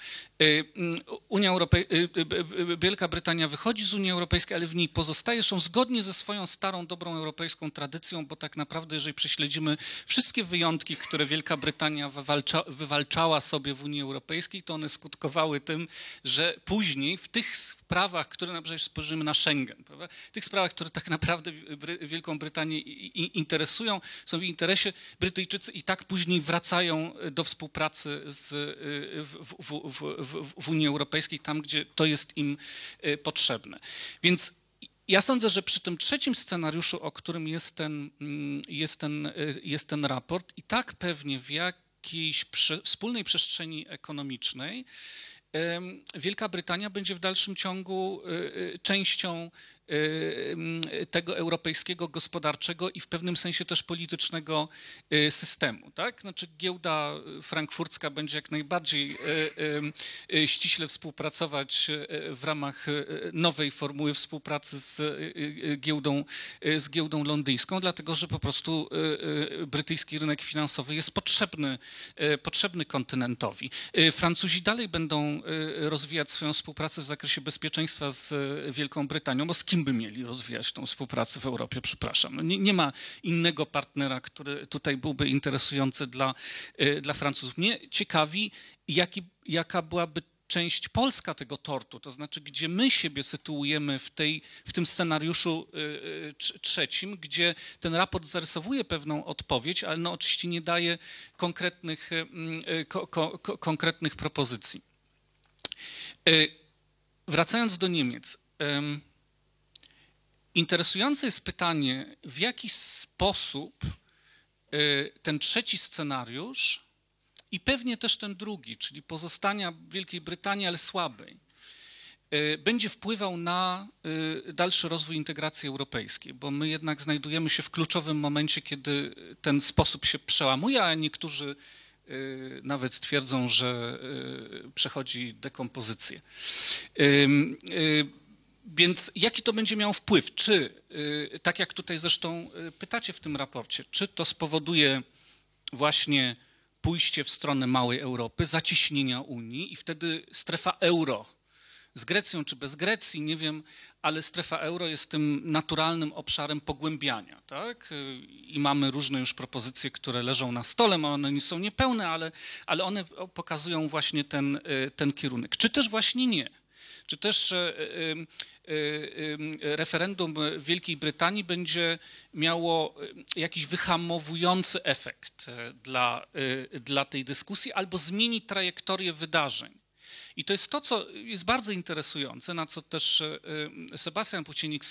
Wielka Brytania wychodzi z Unii Europejskiej, ale w niej pozostaje, zresztą zgodnie ze swoją starą, dobrą europejską tradycją, bo tak naprawdę, jeżeli prześledzimy wszystkie wyjątki, które Wielka Brytania wywalczała sobie w Unii Europejskiej, to one skutkowały tym, że później w tych sprawach, które na przykład spojrzymy na Schengen, prawda? W tych sprawach, które tak naprawdę Wielką Brytanię interesują, są w interesie, Brytyjczycy i tak później wracają do współpracy w Unii Europejskiej, tam gdzie to jest im potrzebne. Więc ja sądzę, że przy tym trzecim scenariuszu, o którym jest ten raport, i tak pewnie w jakiejś wspólnej przestrzeni ekonomicznej Wielka Brytania będzie w dalszym ciągu częścią tego europejskiego gospodarczego i w pewnym sensie też politycznego systemu. Tak? Znaczy giełda frankfurcka będzie jak najbardziej ściśle współpracować w ramach nowej formuły współpracy z giełdą londyńską, dlatego że po prostu brytyjski rynek finansowy jest potrzebny kontynentowi. Francuzi dalej będą rozwijać swoją współpracę w zakresie bezpieczeństwa z Wielką Brytanią, bo z kim by mieli rozwijać tą współpracę w Europie, przepraszam. No nie ma innego partnera, który tutaj byłby interesujący dla Francuzów. Mnie ciekawi, jaka byłaby część polska tego tortu, to znaczy gdzie my siebie sytuujemy w tym scenariuszu trzecim, gdzie ten raport zarysowuje pewną odpowiedź, ale oczywiście nie daje konkretnych propozycji. Wracając do Niemiec, interesujące jest pytanie, w jaki sposób ten trzeci scenariusz i pewnie też ten drugi, czyli pozostania Wielkiej Brytanii, ale słabej, będzie wpływał na dalszy rozwój integracji europejskiej, bo my jednak znajdujemy się w kluczowym momencie, kiedy ten sposób się przełamuje, a niektórzy nawet twierdzą, że przechodzi dekompozycję. Więc jaki to będzie miało wpływ? Czy, tak jak tutaj zresztą pytacie w tym raporcie, czy to spowoduje właśnie pójście w stronę małej Europy, zacieśnienia Unii i wtedy strefa euro, z Grecją czy bez Grecji, nie wiem, ale strefa euro jest tym naturalnym obszarem pogłębiania, tak? I mamy różne już propozycje, które leżą na stole, one nie są niepełne, ale one pokazują właśnie ten kierunek. Czy też właśnie nie? Czy też referendum Wielkiej Brytanii będzie miało jakiś wyhamowujący efekt dla tej dyskusji albo zmieni trajektorię wydarzeń. I to jest to, co jest bardzo interesujące, na co też Sebastian Płócienik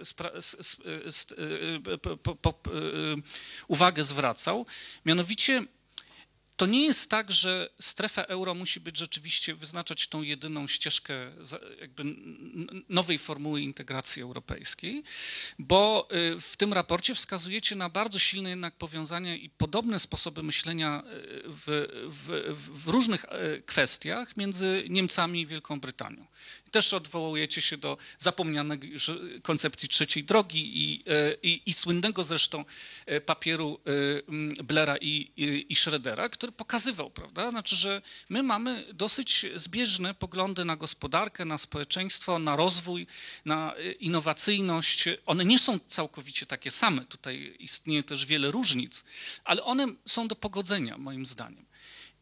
uwagę zwracał, mianowicie to nie jest tak, że strefa euro musi być rzeczywiście wyznaczać tą jedyną ścieżkę jakby nowej formuły integracji europejskiej, bo w tym raporcie wskazujecie na bardzo silne jednak powiązania i podobne sposoby myślenia w różnych kwestiach między Niemcami i Wielką Brytanią. Też odwołujecie się do zapomnianej już koncepcji trzeciej drogi i słynnego zresztą papieru Blaira i Schrödera, który pokazywał, prawda? Znaczy, że my mamy dosyć zbieżne poglądy na gospodarkę, na społeczeństwo, na rozwój, na innowacyjność. One nie są całkowicie takie same, tutaj istnieje też wiele różnic, ale one są do pogodzenia moim zdaniem.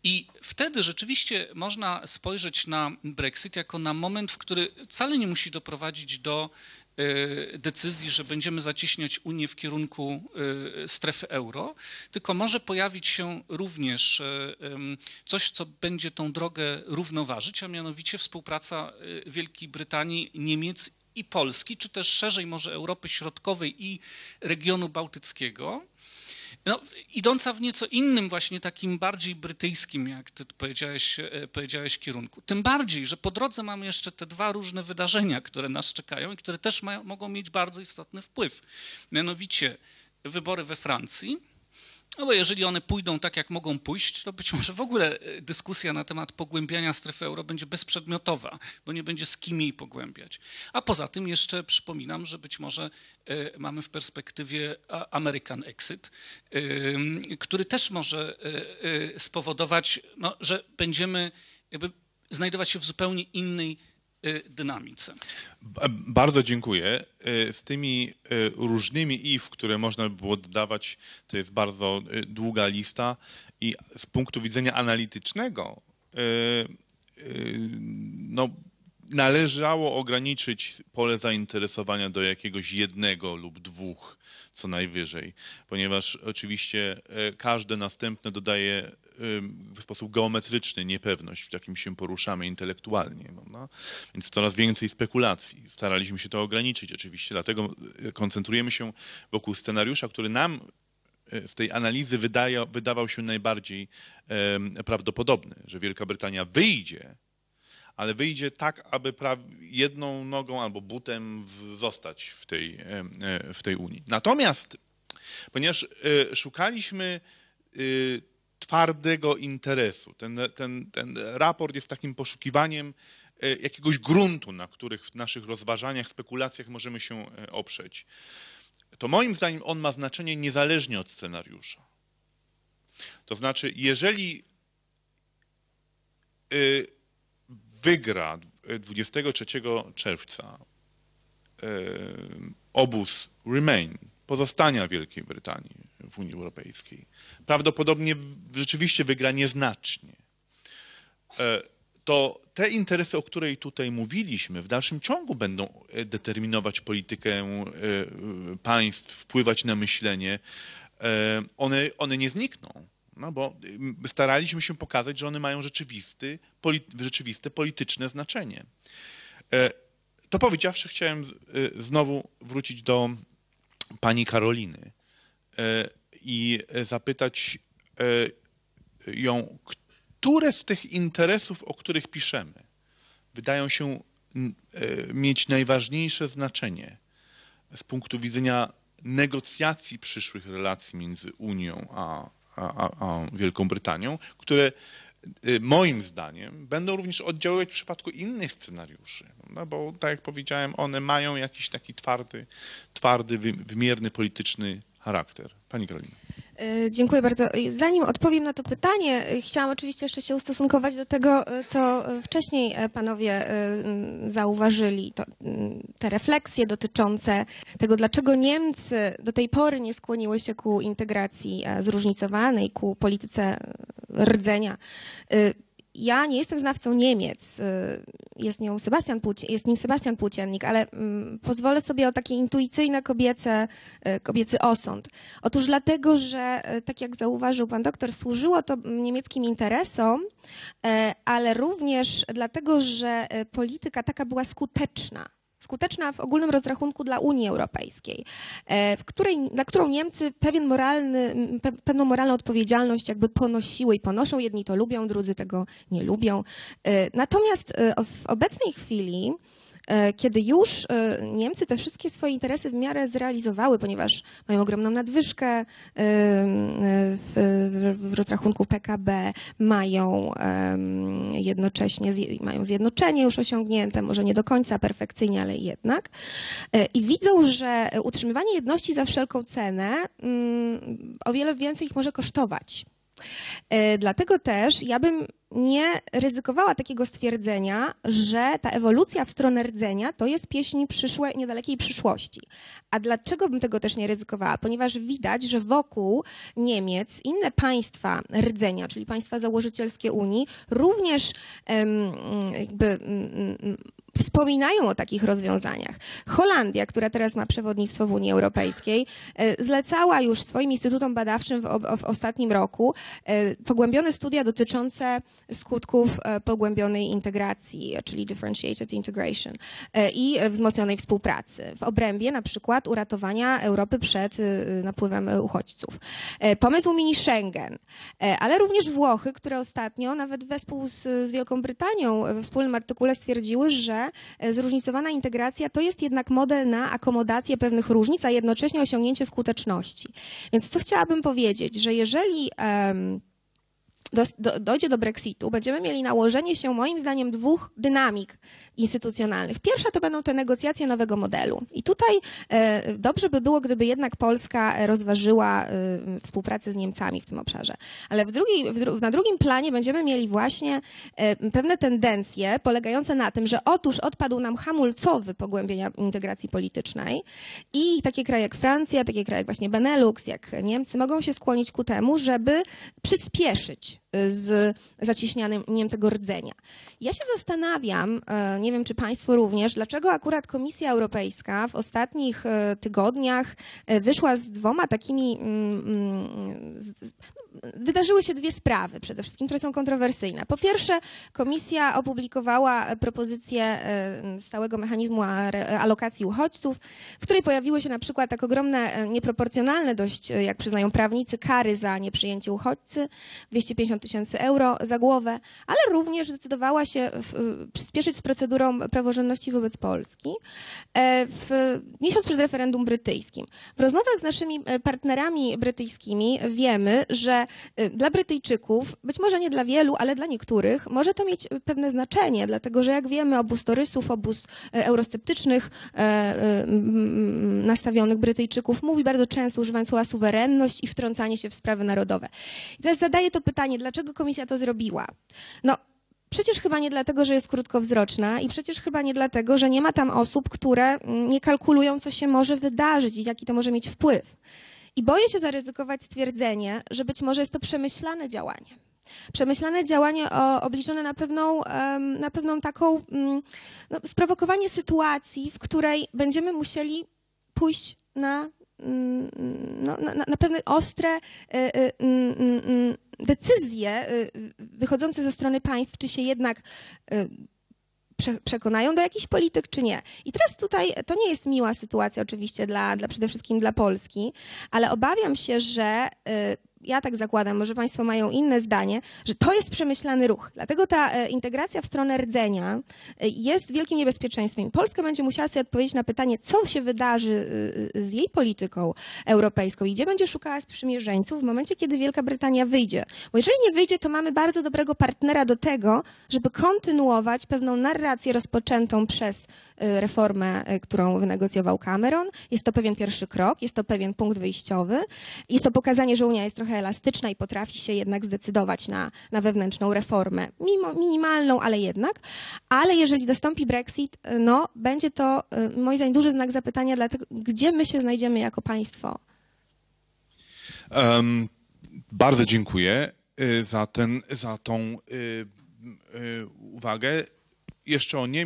I wtedy rzeczywiście można spojrzeć na Brexit jako na moment, w który wcale nie musi doprowadzić do decyzji, że będziemy zacieśniać Unię w kierunku strefy euro, tylko może pojawić się również coś, co będzie tą drogę równoważyć, a mianowicie współpraca Wielkiej Brytanii, Niemiec i Polski, czy też szerzej może Europy Środkowej i regionu bałtyckiego, no, idąca w nieco innym, właśnie takim bardziej brytyjskim, jak ty powiedziałeś kierunku. Tym bardziej, że po drodze mamy jeszcze te dwa różne wydarzenia, które nas czekają i które też mogą mieć bardzo istotny wpływ. Mianowicie wybory we Francji, no bo jeżeli one pójdą tak, jak mogą pójść, to być może w ogóle dyskusja na temat pogłębiania strefy euro będzie bezprzedmiotowa, bo nie będzie z kim jej pogłębiać. A poza tym jeszcze przypominam, że być może mamy w perspektywie American Exit, który też może spowodować, no, że będziemy jakby znajdować się w zupełnie innej dynamice. Bardzo dziękuję. Z tymi różnymi if, które można by było dodawać, to jest bardzo długa lista i z punktu widzenia analitycznego no, należało ograniczyć pole zainteresowania do jakiegoś jednego lub dwóch co najwyżej, ponieważ oczywiście każde następne dodaje w sposób geometryczny niepewność, w jakim się poruszamy intelektualnie. Prawda? Więc coraz więcej spekulacji. Staraliśmy się to ograniczyć oczywiście, dlatego koncentrujemy się wokół scenariusza, który nam z tej analizy wydawał się najbardziej prawdopodobny, że Wielka Brytania wyjdzie, ale wyjdzie tak, aby jedną nogą albo butem zostać w tej Unii. Natomiast, ponieważ szukaliśmy twardego interesu, ten raport jest takim poszukiwaniem jakiegoś gruntu, na których w naszych rozważaniach, spekulacjach możemy się oprzeć, to moim zdaniem on ma znaczenie niezależnie od scenariusza. To znaczy, jeżeli wygra 23 czerwca obóz Remain, pozostania Wielkiej Brytanii w Unii Europejskiej, prawdopodobnie rzeczywiście wygra nieznacznie, to te interesy, o której tutaj mówiliśmy, w dalszym ciągu będą determinować politykę państw, wpływać na myślenie. One nie znikną. No bo staraliśmy się pokazać, że one mają rzeczywiste polityczne znaczenie. To powiedziawszy, chciałem znowu wrócić do pani Karoliny i zapytać ją, które z tych interesów, o których piszemy, wydają się mieć najważniejsze znaczenie z punktu widzenia negocjacji przyszłych relacji między Unią a Wielką Brytanią, które moim zdaniem będą również oddziaływać w przypadku innych scenariuszy, no bo tak jak powiedziałem, one mają jakiś taki twardy, wymierny, polityczny charakter. Pani Karolina. Dziękuję bardzo. Zanim odpowiem na to pytanie, chciałam oczywiście jeszcze się ustosunkować do tego, co wcześniej panowie zauważyli. Te refleksje dotyczące tego, dlaczego Niemcy do tej pory nie skłoniły się ku integracji zróżnicowanej, ku polityce rdzenia. Ja nie jestem znawcą Niemiec, jest nim Sebastian Płóciennik, ale pozwolę sobie o takie intuicyjne kobiecy osąd. Otóż dlatego, że tak jak zauważył pan doktor, służyło to niemieckim interesom, ale również dlatego, że polityka taka była skuteczna w ogólnym rozrachunku dla Unii Europejskiej, na którą Niemcy pewną moralną odpowiedzialność jakby ponosiły i ponoszą. Jedni to lubią, drudzy tego nie lubią. Natomiast w obecnej chwili, kiedy już Niemcy te wszystkie swoje interesy w miarę zrealizowały, ponieważ mają ogromną nadwyżkę w rozrachunku PKB, mają jednocześnie zjednoczenie już osiągnięte, może nie do końca perfekcyjnie, ale jednak. I widzą, że utrzymywanie jedności za wszelką cenę o wiele więcej ich może kosztować. Dlatego też ja bym nie ryzykowała takiego stwierdzenia, że ta ewolucja w stronę rdzenia to jest pieśń niedalekiej przyszłości. A dlaczego bym tego też nie ryzykowała? Ponieważ widać, że wokół Niemiec inne państwa rdzenia, czyli państwa założycielskie Unii, również wspominają o takich rozwiązaniach. Holandia, która teraz ma przewodnictwo w Unii Europejskiej, zlecała już swoim instytutom badawczym w ostatnim roku pogłębione studia dotyczące skutków pogłębionej integracji, czyli differentiated integration i wzmocnionej współpracy w obrębie na przykład uratowania Europy przed napływem uchodźców. Pomysł mini Schengen, ale również Włochy, które ostatnio nawet wespół z Wielką Brytanią we wspólnym artykule stwierdziły, że zróżnicowana integracja to jest jednak model na akomodację pewnych różnic, a jednocześnie osiągnięcie skuteczności. Więc co chciałabym powiedzieć, że jeżeli dojdzie do Brexitu, będziemy mieli nałożenie się moim zdaniem dwóch dynamik instytucjonalnych. Pierwsza to będą te negocjacje nowego modelu. I tutaj dobrze by było, gdyby jednak Polska rozważyła współpracę z Niemcami w tym obszarze. Ale na drugim planie będziemy mieli właśnie pewne tendencje polegające na tym, że otóż odpadł nam hamulcowy pogłębienia integracji politycznej i takie kraje jak Francja, takie kraje jak właśnie Benelux, jak Niemcy mogą się skłonić ku temu, żeby przyspieszyć z zacieśnianiem tego rdzenia. Ja się zastanawiam, nie wiem czy Państwo również, dlaczego akurat Komisja Europejska w ostatnich tygodniach wyszła z dwoma takimi... Wydarzyły się dwie sprawy przede wszystkim, które są kontrowersyjne. Po pierwsze, Komisja opublikowała propozycję stałego mechanizmu alokacji uchodźców, w której pojawiły się na przykład tak ogromne, nieproporcjonalne dość, jak przyznają prawnicy, kary za nieprzyjęcie uchodźcy, 250 000 euro za głowę, ale również zdecydowała się przyspieszyć z procedurą praworządności wobec Polski miesiąc przed referendum brytyjskim. W rozmowach z naszymi partnerami brytyjskimi wiemy, że dla Brytyjczyków, być może nie dla wielu, ale dla niektórych, może to mieć pewne znaczenie, dlatego że jak wiemy, obóz torysów, obóz eurosceptycznych nastawionych Brytyjczyków mówi bardzo często, używając słowa suwerenność i wtrącanie się w sprawy narodowe. I teraz zadaję to pytanie, dlaczego Komisja to zrobiła? No, przecież chyba nie dlatego, że jest krótkowzroczna i przecież chyba nie dlatego, że nie ma tam osób, które nie kalkulują, co się może wydarzyć i jaki to może mieć wpływ. I boję się zaryzykować stwierdzenie, że być może jest to przemyślane działanie. Przemyślane działanie obliczone na pewną taką sprowokowanie sytuacji, w której będziemy musieli pójść na pewne ostre decyzje wychodzące ze strony państw, czy się jednak przekonają do jakichś polityk, czy nie. I teraz tutaj to nie jest miła sytuacja oczywiście przede wszystkim dla Polski, ale obawiam się, że ja tak zakładam, może Państwo mają inne zdanie, że to jest przemyślany ruch. Dlatego ta integracja w stronę rdzenia jest wielkim niebezpieczeństwem. Polska będzie musiała sobie odpowiedzieć na pytanie, co się wydarzy z jej polityką europejską i gdzie będzie szukała sprzymierzeńców w momencie, kiedy Wielka Brytania wyjdzie. Bo jeżeli nie wyjdzie, to mamy bardzo dobrego partnera do tego, żeby kontynuować pewną narrację rozpoczętą przez reformę, którą wynegocjował Cameron. Jest to pewien pierwszy krok, jest to pewien punkt wyjściowy. Jest to pokazanie, że Unia jest trochę elastyczna i potrafi się jednak zdecydować na wewnętrzną reformę. Minimalną, ale jednak. Ale jeżeli nastąpi Brexit, no będzie to moim zdaniem duży znak zapytania, dlatego, gdzie my się znajdziemy jako państwo. Bardzo dziękuję za tą uwagę. Jeszcze o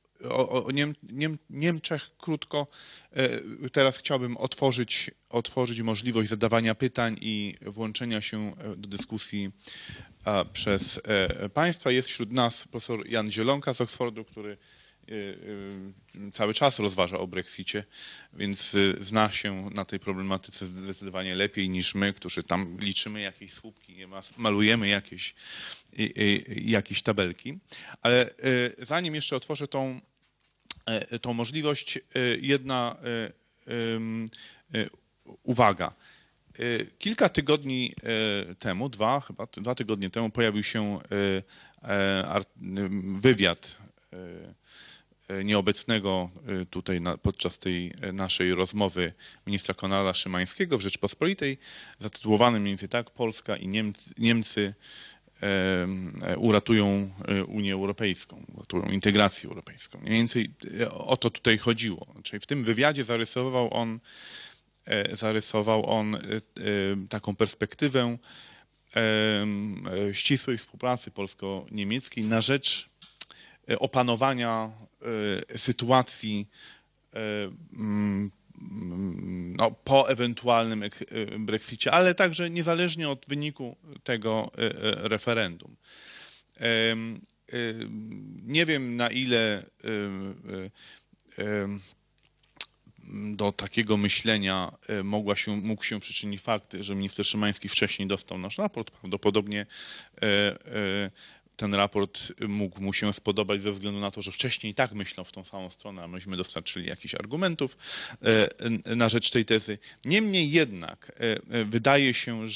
Niemczech krótko. Teraz chciałbym otworzyć możliwość zadawania pytań i włączenia się do dyskusji przez Państwa. Jest wśród nas profesor Jan Zielonka z Oxfordu, który cały czas rozważa o Brexicie, więc zna się na tej problematyce zdecydowanie lepiej niż my, którzy tam liczymy jakieś słupki, malujemy jakieś tabelki. Ale zanim jeszcze otworzę tą możliwość, jedna uwaga. Kilka tygodni temu, dwa tygodnie temu pojawił się wywiad nieobecnego tutaj podczas tej naszej rozmowy ministra Konrada Szymańskiego w Rzeczpospolitej, zatytułowanym mniej więcej tak: Polska i Niemcy uratują Unię Europejską, uratują integrację europejską. Mniej więcej o to tutaj chodziło. Czyli w tym wywiadzie zarysował on taką perspektywę ścisłej współpracy polsko-niemieckiej na rzecz opanowania sytuacji no, po ewentualnym Brexicie, ale także niezależnie od wyniku tego referendum. Nie wiem, na ile do takiego myślenia mógł się przyczynić fakt, że minister Szymański wcześniej dostał nasz raport. Prawdopodobnie ten raport mógł mu się spodobać ze względu na to, że wcześniej i tak myślał w tą samą stronę, a myśmy dostarczyli jakichś argumentów na rzecz tej tezy. Niemniej jednak wydaje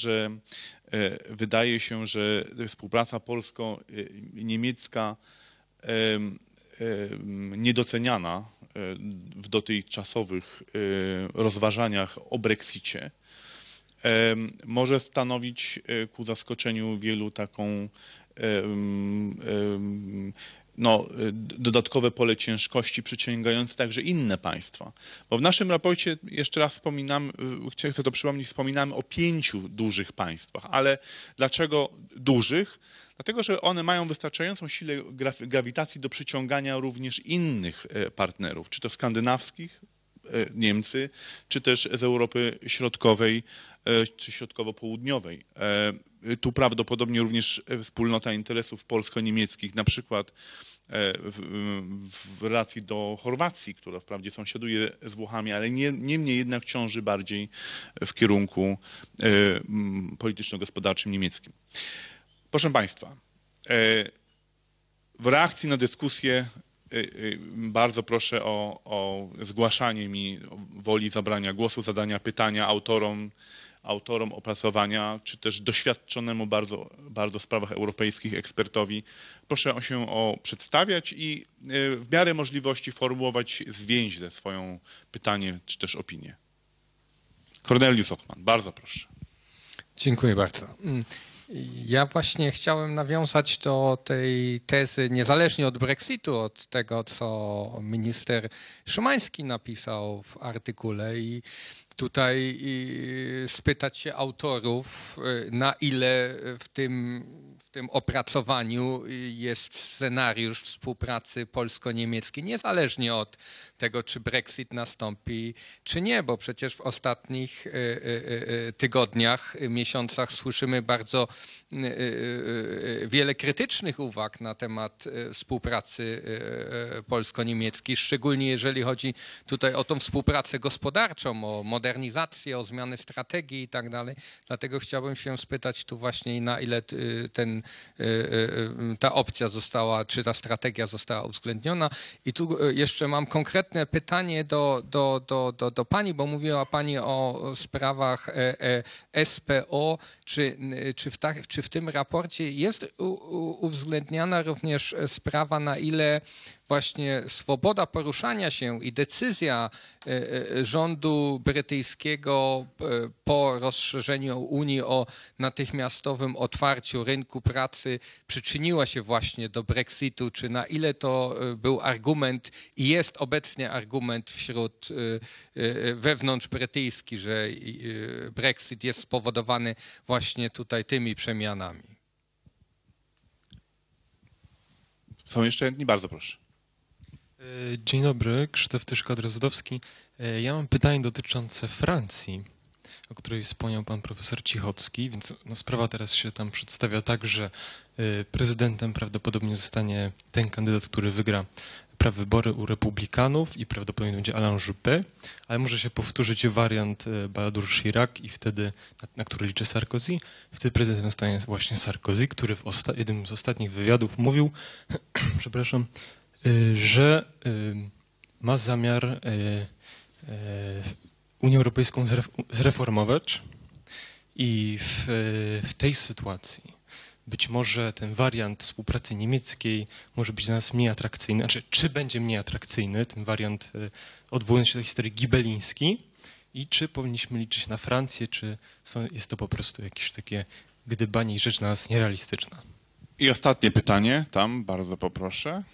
się, że współpraca polsko-niemiecka niedoceniana w dotychczasowych rozważaniach o Brexicie może stanowić ku zaskoczeniu wielu taką no, dodatkowe pole ciężkości przyciągające także inne państwa. Bo w naszym raporcie, jeszcze raz chcę to przypomnieć, wspominamy o 5 dużych państwach. Ale dlaczego dużych? Dlatego, że one mają wystarczającą siłę grawitacji do przyciągania również innych partnerów, czy to skandynawskich, Niemcy, czy też z Europy Środkowej, czy Środkowo-Południowej. Tu prawdopodobnie również wspólnota interesów polsko-niemieckich, na przykład w relacji do Chorwacji, która wprawdzie sąsiaduje z Włochami, ale niemniej jednak ciąży bardziej w kierunku polityczno-gospodarczym niemieckim. Proszę Państwa, w reakcji na dyskusję bardzo proszę o zgłaszanie mi woli zabrania głosu, zadania pytania autorom opracowania, czy też doświadczonemu bardzo w sprawach europejskich ekspertowi. Proszę się przedstawiać i w miarę możliwości formułować zwięźle swoje pytanie, czy też opinię. Cornelius Hochmann, bardzo proszę. Dziękuję bardzo. Ja właśnie chciałem nawiązać do tej tezy, niezależnie od Brexitu, od tego, co minister Szymański napisał w artykule, i tutaj spytać się autorów, na ile w tym opracowaniu jest scenariusz współpracy polsko-niemieckiej, niezależnie od tego, czy Brexit nastąpi, czy nie, bo przecież w ostatnich tygodniach, miesiącach słyszymy bardzo wiele krytycznych uwag na temat współpracy polsko-niemieckiej, szczególnie jeżeli chodzi tutaj o tą współpracę gospodarczą, o modernizację, o zmianę strategii i tak dalej. Dlatego chciałbym się spytać tu właśnie, na ile ta opcja została, czy ta strategia została uwzględniona. I tu jeszcze mam konkretne pytanie do pani, bo mówiła pani o sprawach SPO, czy w tym raporcie jest uwzględniana również sprawa, na ile właśnie swoboda poruszania się i decyzja rządu brytyjskiego po rozszerzeniu Unii o natychmiastowym otwarciu rynku pracy przyczyniła się właśnie do Brexitu, czy na ile to był argument i jest obecnie argument wśród wewnątrz brytyjski, że Brexit jest spowodowany właśnie tutaj tymi przemianami. Są jeszcze jedni? Bardzo proszę. Dzień dobry, Krzysztof Tyszka-Drozdowski. Ja mam pytanie dotyczące Francji, o której wspomniał pan profesor Cichocki, więc no, sprawa teraz się tam przedstawia tak, że prezydentem prawdopodobnie zostanie ten kandydat, który wygra prawybory u republikanów i prawdopodobnie będzie Alain Juppé, ale może się powtórzyć wariant Balladur Chirac i wtedy, na który liczy Sarkozy, wtedy prezydentem zostanie właśnie Sarkozy, który w jednym z ostatnich wywiadów mówił, przepraszam, że ma zamiar Unię Europejską zreformować i w tej sytuacji być może ten wariant współpracy niemieckiej może być dla nas mniej atrakcyjny, znaczy czy będzie mniej atrakcyjny ten wariant, odwołując się do historii gibeliński, i czy powinniśmy liczyć na Francję, czy jest to po prostu jakieś takie gdybanie i rzecz dla nas nierealistyczna. I ostatnie pytanie, tam bardzo poproszę.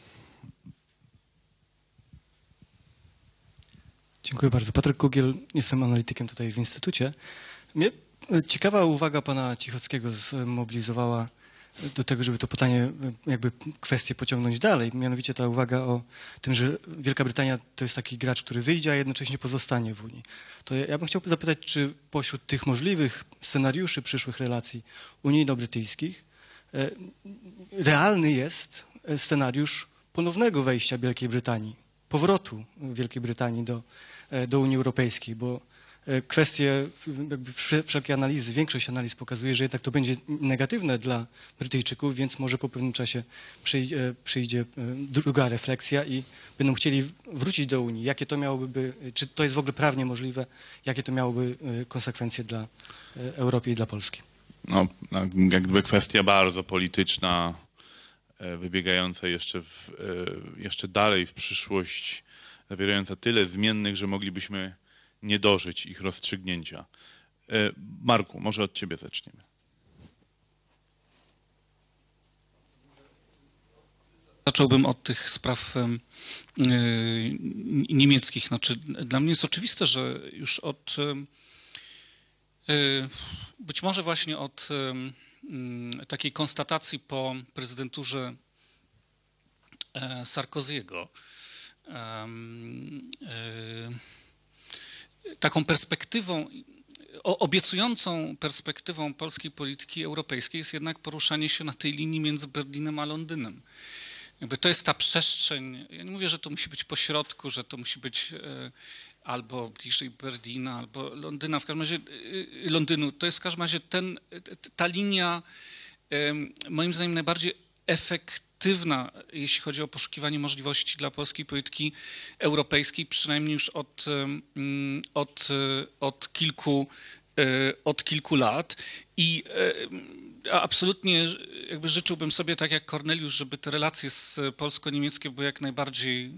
Dziękuję bardzo. Patryk Kugiel, jestem analitykiem tutaj w Instytucie. Mnie ciekawa uwaga pana Cichockiego zmobilizowała do tego, żeby to pytanie, jakby kwestię pociągnąć dalej. Mianowicie ta uwaga o tym, że Wielka Brytania to jest taki gracz, który wyjdzie, a jednocześnie pozostanie w Unii. To ja bym chciał zapytać, czy pośród tych możliwych scenariuszy przyszłych relacji unijno-brytyjskich realny jest scenariusz ponownego wejścia Wielkiej Brytanii, powrotu Wielkiej Brytanii do Unii Europejskiej, bo kwestie, jakby wszelkie analizy, większość analiz pokazuje, że jednak to będzie negatywne dla Brytyjczyków, więc może po pewnym czasie przyjdzie druga refleksja i będą chcieli wrócić do Unii. Jakie to miałoby, czy to jest w ogóle prawnie możliwe, jakie to miałoby konsekwencje dla Europy i dla Polski? No, jak gdyby kwestia bardzo polityczna, wybiegająca jeszcze dalej w przyszłość, zawierająca tyle zmiennych, że moglibyśmy nie dożyć ich rozstrzygnięcia. Marku, może od ciebie zaczniemy. Zacząłbym od tych spraw niemieckich. Znaczy, dla mnie jest oczywiste, że już być może właśnie od takiej konstatacji po prezydenturze Sarkozy'ego, taką perspektywą, obiecującą perspektywą polskiej polityki europejskiej jest jednak poruszanie się na tej linii między Berlinem a Londynem. Jakby to jest ta przestrzeń, ja nie mówię, że to musi być pośrodku, że to musi być albo bliżej Berlina, albo Londyna, w każdym razie Londynu. To jest w każdym razie ta linia, moim zdaniem, najbardziej efektywna, jeśli chodzi o poszukiwanie możliwości dla polskiej polityki europejskiej, przynajmniej już od kilku lat. I absolutnie jakby życzyłbym sobie, tak jak Korneliusz, żeby te relacje polsko-niemieckie były jak najbardziej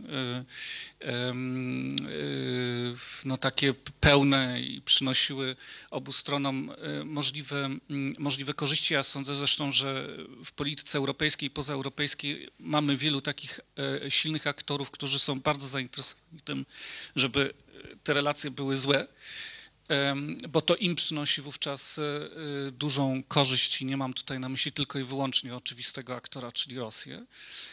no, takie pełne i przynosiły obu stronom możliwe korzyści. Ja sądzę zresztą, że w polityce europejskiej i pozaeuropejskiej mamy wielu takich silnych aktorów, którzy są bardzo zainteresowani tym, żeby te relacje były złe, bo to im przynosi wówczas dużą korzyść i nie mam tutaj na myśli tylko i wyłącznie oczywistego aktora, czyli Rosję.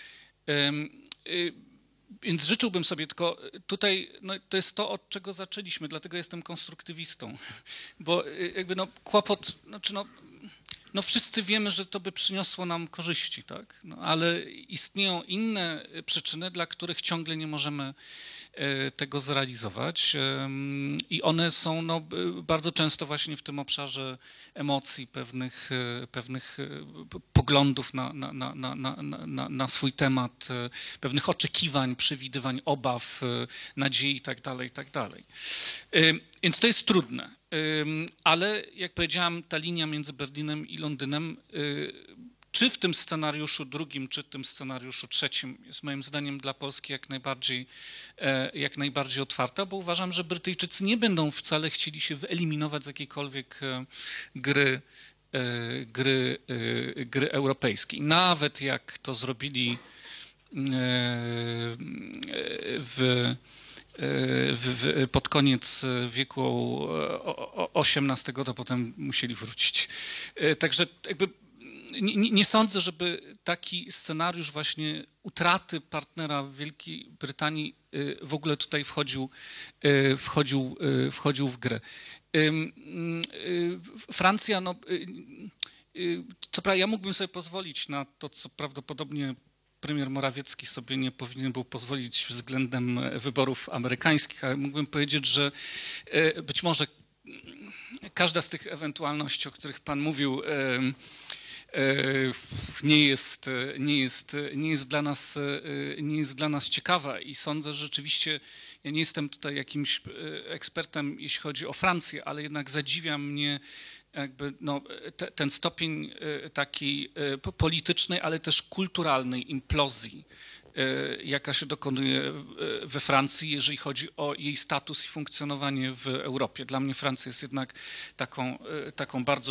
Więc życzyłbym sobie, tylko tutaj no, to jest to, od czego zaczęliśmy, dlatego jestem konstruktywistą, bo jakby no kłopot, znaczy no wszyscy wiemy, że to by przyniosło nam korzyści, tak? No, ale istnieją inne przyczyny, dla których ciągle nie możemy tego zrealizować i one są no, bardzo często właśnie w tym obszarze emocji, pewnych poglądów na swój temat, pewnych oczekiwań, przewidywań, obaw, nadziei itd. Więc to jest trudne, ale jak powiedziałam, ta linia między Berlinem i Londynem, czy w tym scenariuszu drugim, czy w tym scenariuszu trzecim jest moim zdaniem dla Polski jak najbardziej otwarta, bo uważam, że Brytyjczycy nie będą wcale chcieli się wyeliminować z jakiejkolwiek gry europejskiej. Nawet jak to zrobili pod koniec wieku XVIII, to potem musieli wrócić. Także jakby nie sądzę, żeby taki scenariusz właśnie utraty partnera w Wielkiej Brytanii w ogóle tutaj wchodził w grę. Francja, no, co prawda ja mógłbym sobie pozwolić na to, co prawdopodobnie premier Morawiecki sobie nie powinien był pozwolić względem wyborów amerykańskich, ale mógłbym powiedzieć, że być może każda z tych ewentualności, o których pan mówił, nie jest dla nas ciekawa i sądzę, że rzeczywiście ja nie jestem tutaj jakimś ekspertem, jeśli chodzi o Francję, ale jednak zadziwia mnie jakby no, ten stopień takiej politycznej, ale też kulturalnej implozji, jaka się dokonuje we Francji, jeżeli chodzi o jej status i funkcjonowanie w Europie. Dla mnie Francja jest jednak taką bardzo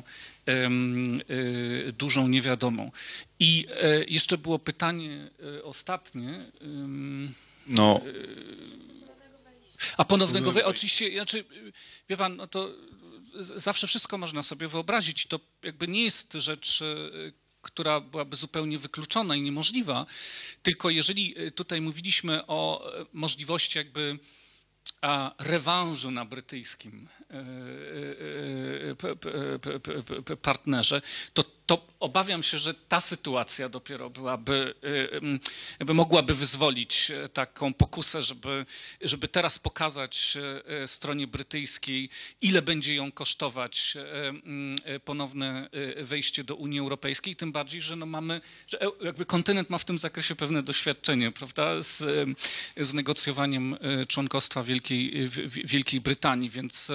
dużą niewiadomą. I jeszcze było pytanie ostatnie. No. A ponownego wejścia, oczywiście, znaczy, wie pan, no to zawsze wszystko można sobie wyobrazić. To jakby nie jest rzecz, która byłaby zupełnie wykluczona i niemożliwa, tylko jeżeli tutaj mówiliśmy o możliwości jakby rewanżu na brytyjskim partnerze, to obawiam się, że ta sytuacja dopiero mogłaby wyzwolić taką pokusę, żeby teraz pokazać stronie brytyjskiej, ile będzie ją kosztować ponowne wejście do Unii Europejskiej, tym bardziej, że no że jakby kontynent ma w tym zakresie pewne doświadczenie, prawda, z negocjowaniem członkostwa Wielkiej Brytanii, więc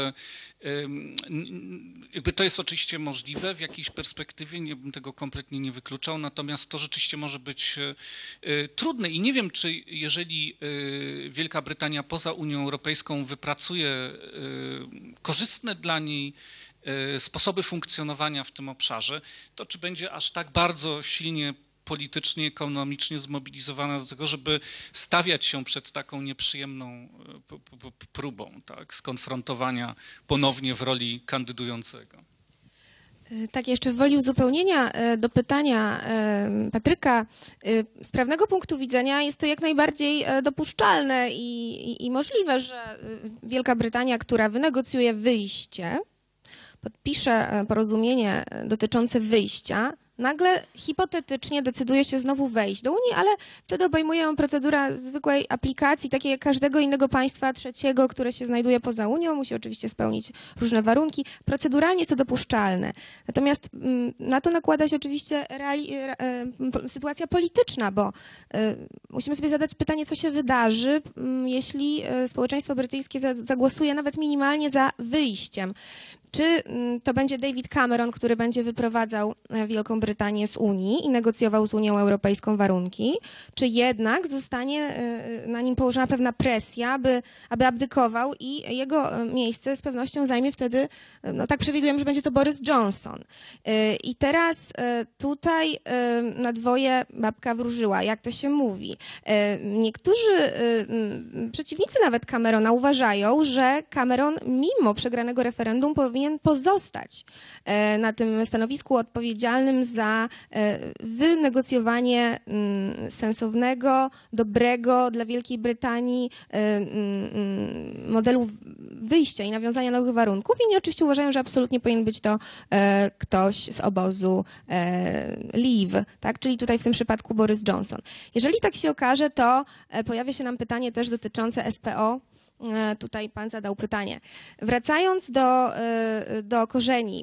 jakby to jest oczywiście możliwe w jakiejś perspektywie, nie bym tego kompletnie nie wykluczał, natomiast to rzeczywiście może być trudne i nie wiem, czy jeżeli Wielka Brytania poza Unią Europejską wypracuje korzystne dla niej sposoby funkcjonowania w tym obszarze, to czy będzie aż tak bardzo silnie politycznie, ekonomicznie zmobilizowana do tego, żeby stawiać się przed taką nieprzyjemną próbą, tak, skonfrontowania ponownie w roli kandydującego. Tak, jeszcze w woli uzupełnienia do pytania Patryka, z prawnego punktu widzenia jest to jak najbardziej dopuszczalne i możliwe, że Wielka Brytania, która wynegocjuje wyjście, podpisze porozumienie dotyczące wyjścia, nagle hipotetycznie decyduje się znowu wejść do Unii, ale wtedy obejmuje ją procedura zwykłej aplikacji, takiej jak każdego innego państwa trzeciego, które się znajduje poza Unią. Musi oczywiście spełnić różne warunki. Proceduralnie jest to dopuszczalne. Natomiast na to nakłada się oczywiście sytuacja polityczna, bo musimy sobie zadać pytanie, co się wydarzy, jeśli społeczeństwo brytyjskie zagłosuje nawet minimalnie za wyjściem. Czy to będzie David Cameron, który będzie wyprowadzał Wielką Brytanię z Unii i negocjował z Unią Europejską warunki, czy jednak zostanie na nim położona pewna presja, aby abdykował i jego miejsce z pewnością zajmie wtedy, no tak przewidujemy, że będzie to Boris Johnson. I teraz tutaj na dwoje babka wróżyła, jak to się mówi. Niektórzy przeciwnicy nawet Camerona uważają, że Cameron mimo przegranego referendum powinien pozostać na tym stanowisku odpowiedzialnym za wynegocjowanie sensownego, dobrego dla Wielkiej Brytanii modelu wyjścia i nawiązania nowych warunków. Inni oczywiście uważają, że absolutnie powinien być to ktoś z obozu Leave, tak? Czyli tutaj w tym przypadku Boris Johnson. Jeżeli tak się okaże, to pojawia się nam pytanie też dotyczące SPO. Tutaj pan zadał pytanie. Wracając do korzeni,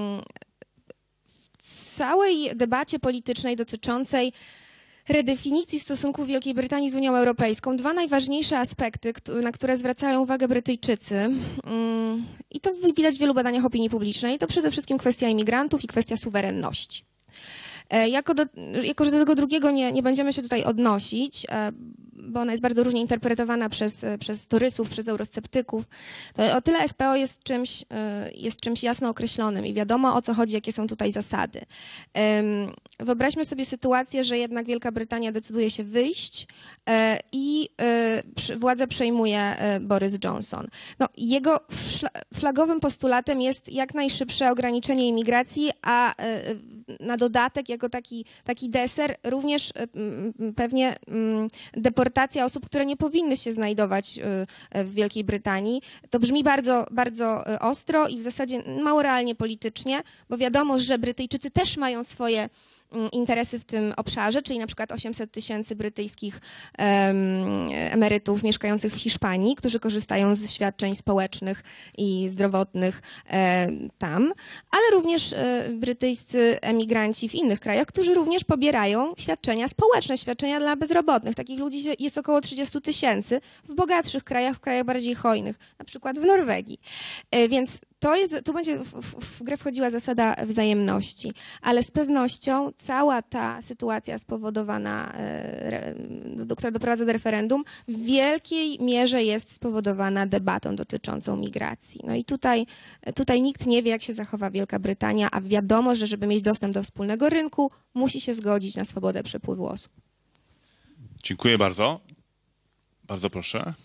w całej debacie politycznej dotyczącej redefinicji stosunków Wielkiej Brytanii z Unią Europejską, dwa najważniejsze aspekty, na które zwracają uwagę Brytyjczycy, i to widać w wielu badaniach opinii publicznej, to przede wszystkim kwestia imigrantów i kwestia suwerenności. Jako że do tego drugiego nie będziemy się tutaj odnosić, bo ona jest bardzo różnie interpretowana przez torysów, przez eurosceptyków, to o tyle SPO jest czymś jasno określonym i wiadomo, o co chodzi, jakie są tutaj zasady. Wyobraźmy sobie sytuację, że jednak Wielka Brytania decyduje się wyjść i władzę przejmuje Boris Johnson. No, jego flagowym postulatem jest jak najszybsze ograniczenie imigracji, a na dodatek, jako taki deser, również pewnie deportacja osób, które nie powinny się znajdować w Wielkiej Brytanii. To brzmi bardzo, bardzo ostro i w zasadzie mało realnie politycznie, bo wiadomo, że Brytyjczycy też mają swoje interesy w tym obszarze, czyli na przykład 800 000 brytyjskich emerytów mieszkających w Hiszpanii, którzy korzystają ze świadczeń społecznych i zdrowotnych tam, ale również brytyjscy emigranci w innych krajach, którzy również pobierają świadczenia społeczne, świadczenia dla bezrobotnych. Takich ludzi jest około 30 000 w bogatszych krajach, w krajach bardziej hojnych, na przykład w Norwegii. Więc tu będzie w grę wchodziła zasada wzajemności, ale z pewnością cała ta sytuacja spowodowana, która doprowadza do referendum, w wielkiej mierze jest spowodowana debatą dotyczącą migracji. No i tutaj nikt nie wie, jak się zachowa Wielka Brytania, a wiadomo, że żeby mieć dostęp do wspólnego rynku, musi się zgodzić na swobodę przepływu osób. Dziękuję bardzo. Bardzo proszę.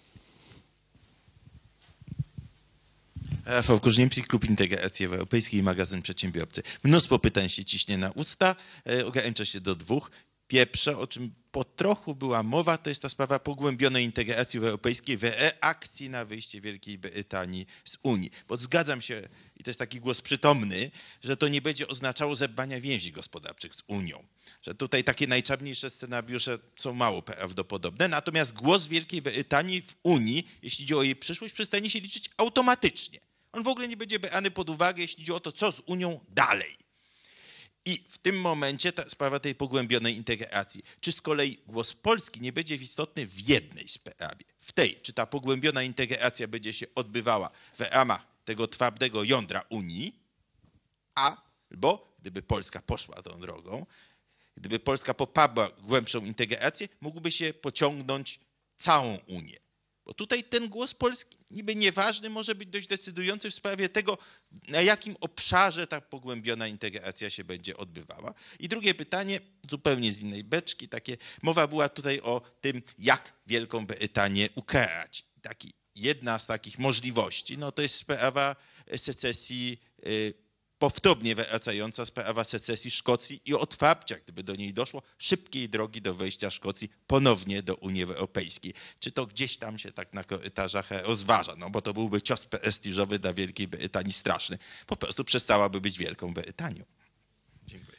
Rafał Korzeniewski, Klub Integracji Europejskiej, magazyn Przedsiębiorcy. Mnóstwo pytań się ciśnie na usta, ograniczę się do 2. Pierwsze, o czym po trochu była mowa, to jest ta sprawa pogłębionej integracji europejskiej w reakcji na wyjście Wielkiej Brytanii z Unii. Bo zgadzam się, i to jest taki głos przytomny, że to nie będzie oznaczało zerwania więzi gospodarczych z Unią. Że tutaj takie najczarniejsze scenariusze są mało prawdopodobne. Natomiast głos Wielkiej Brytanii w Unii, jeśli chodzi o jej przyszłość, przestanie się liczyć automatycznie. On w ogóle nie będzie brany pod uwagę, jeśli chodzi o to, co z Unią dalej. I w tym momencie ta sprawa tej pogłębionej integracji. Czy z kolei głos Polski nie będzie istotny w jednej sprawie? W tej, czy ta pogłębiona integracja będzie się odbywała w ramach tego twardego jądra Unii, albo gdyby Polska poszła tą drogą, gdyby Polska poparła głębszą integrację, mógłby się pociągnąć całą Unię. Bo tutaj ten głos Polski, niby nieważny, może być dość decydujący w sprawie tego, na jakim obszarze ta pogłębiona integracja się będzie odbywała. I drugie pytanie, zupełnie z innej beczki, mowa była tutaj o tym, jak Wielką Brytanię ukarać. Jedna z takich możliwości, no to jest sprawa secesji, powtórnie wracająca sprawa secesji Szkocji i otwarcia, gdyby do niej doszło, szybkiej drogi do wejścia Szkocji ponownie do Unii Europejskiej. Czy to gdzieś tam się tak na korytarzach rozważa? No bo to byłby cios prestiżowy dla Wielkiej Brytanii straszny. Po prostu przestałaby być Wielką Brytanią. Dziękuję.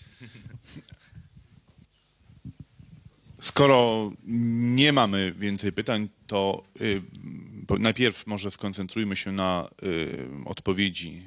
Skoro nie mamy więcej pytań, to najpierw może skoncentrujmy się na odpowiedzi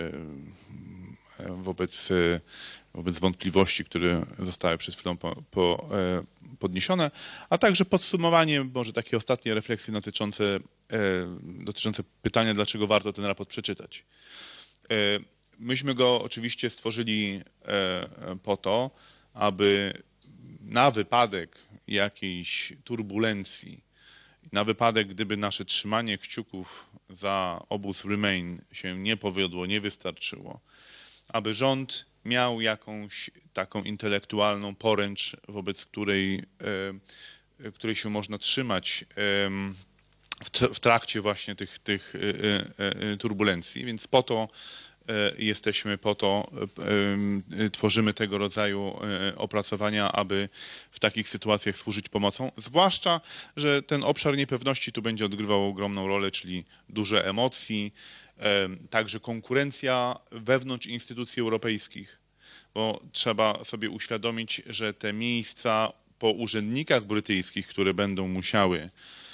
wobec wątpliwości, które zostały przed chwilą podniesione, a także podsumowanie, może takie ostatnie refleksje dotyczące pytania, dlaczego warto ten raport przeczytać. Myśmy go oczywiście stworzyli po to, aby na wypadek jakiejś turbulencji, na wypadek, gdyby nasze trzymanie kciuków za obóz Remain się nie powiodło, nie wystarczyło, aby rząd miał jakąś taką intelektualną poręcz, wobec której się można trzymać w trakcie właśnie tych turbulencji. Więc po to jesteśmy, po to tworzymy tego rodzaju opracowania, aby w takich sytuacjach służyć pomocą. Zwłaszcza, że ten obszar niepewności tu będzie odgrywał ogromną rolę, czyli duże emocji, także konkurencja wewnątrz instytucji europejskich, bo trzeba sobie uświadomić, że te miejsca po urzędnikach brytyjskich, które będą musiały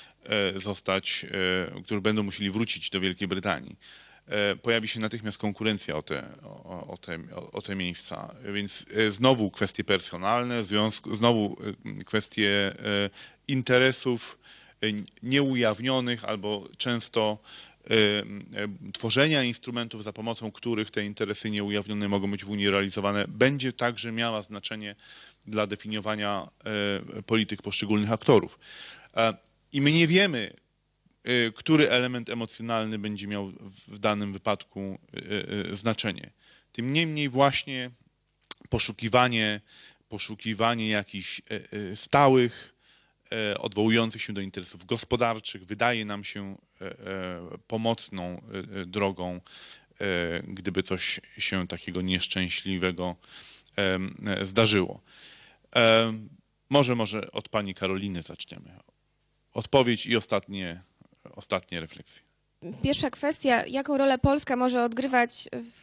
które będą musieli wrócić do Wielkiej Brytanii, pojawi się natychmiast konkurencja o te miejsca. Więc znowu kwestie personalne, znowu kwestie interesów nieujawnionych albo często tworzenia instrumentów, za pomocą których te interesy nieujawnione mogą być w Unii realizowane, będzie także miała znaczenie dla definiowania polityk poszczególnych aktorów. I my nie wiemy, który element emocjonalny będzie miał w danym wypadku znaczenie. Tym niemniej właśnie poszukiwanie jakichś stałych, odwołujących się do interesów gospodarczych wydaje nam się pomocną drogą, gdyby coś się takiego nieszczęśliwego zdarzyło. Może od pani Karoliny zaczniemy. Odpowiedź i ostatnie refleksje. Pierwsza kwestia, jaką rolę Polska może odgrywać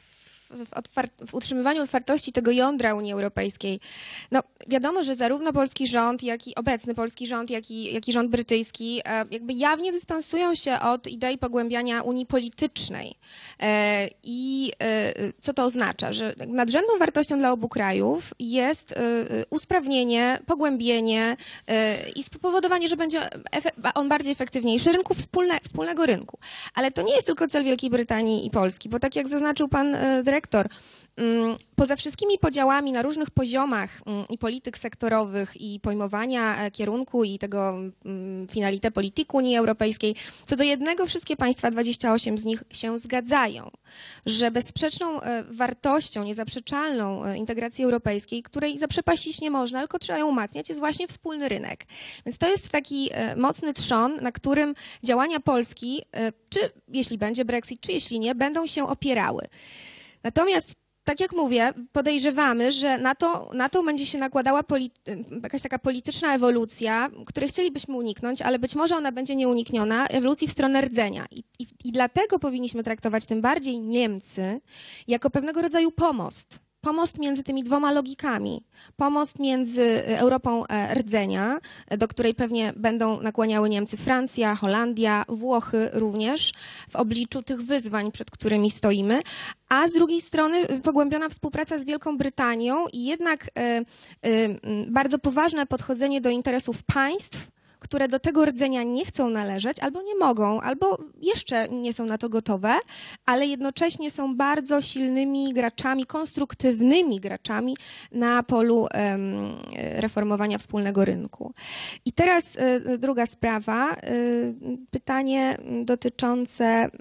w utrzymywaniu otwartości tego jądra Unii Europejskiej. No, wiadomo, że zarówno polski rząd, jak i obecny polski rząd, jak i rząd brytyjski jakby jawnie dystansują się od idei pogłębiania Unii politycznej. I co to oznacza? Że nadrzędną wartością dla obu krajów jest usprawnienie, pogłębienie i spowodowanie, że będzie on bardziej efektywniejszy rynku wspólnego rynku. Ale to nie jest tylko cel Wielkiej Brytanii i Polski, bo tak jak zaznaczył pan dyrektor, poza wszystkimi podziałami na różnych poziomach i polityk sektorowych i pojmowania kierunku i tego finalité politique Unii Europejskiej, co do jednego wszystkie państwa, 28 z nich się zgadzają, że bezsprzeczną wartością, niezaprzeczalną integracji europejskiej, której zaprzepaścić nie można, tylko trzeba ją umacniać, jest właśnie wspólny rynek. Więc to jest taki mocny trzon, na którym działania Polski, czy jeśli będzie Brexit, czy jeśli nie, będą się opierały. Natomiast tak jak mówię, podejrzewamy, że na to będzie się nakładała jakaś taka polityczna ewolucja, której chcielibyśmy uniknąć, ale być może ona będzie nieunikniona, ewolucji w stronę rdzenia. I dlatego powinniśmy traktować tym bardziej Niemcy jako pewnego rodzaju pomost. Pomost między tymi dwoma logikami. Pomost między Europą rdzenia, do której pewnie będą nakłaniały Niemcy, Francja, Holandia, Włochy również w obliczu tych wyzwań, przed którymi stoimy, a z drugiej strony pogłębiona współpraca z Wielką Brytanią i jednak bardzo poważne podchodzenie do interesów państw, które do tego rdzenia nie chcą należeć, albo nie mogą, albo jeszcze nie są na to gotowe, ale jednocześnie są bardzo silnymi graczami, konstruktywnymi graczami na polu reformowania wspólnego rynku. I teraz druga sprawa, pytanie dotyczące...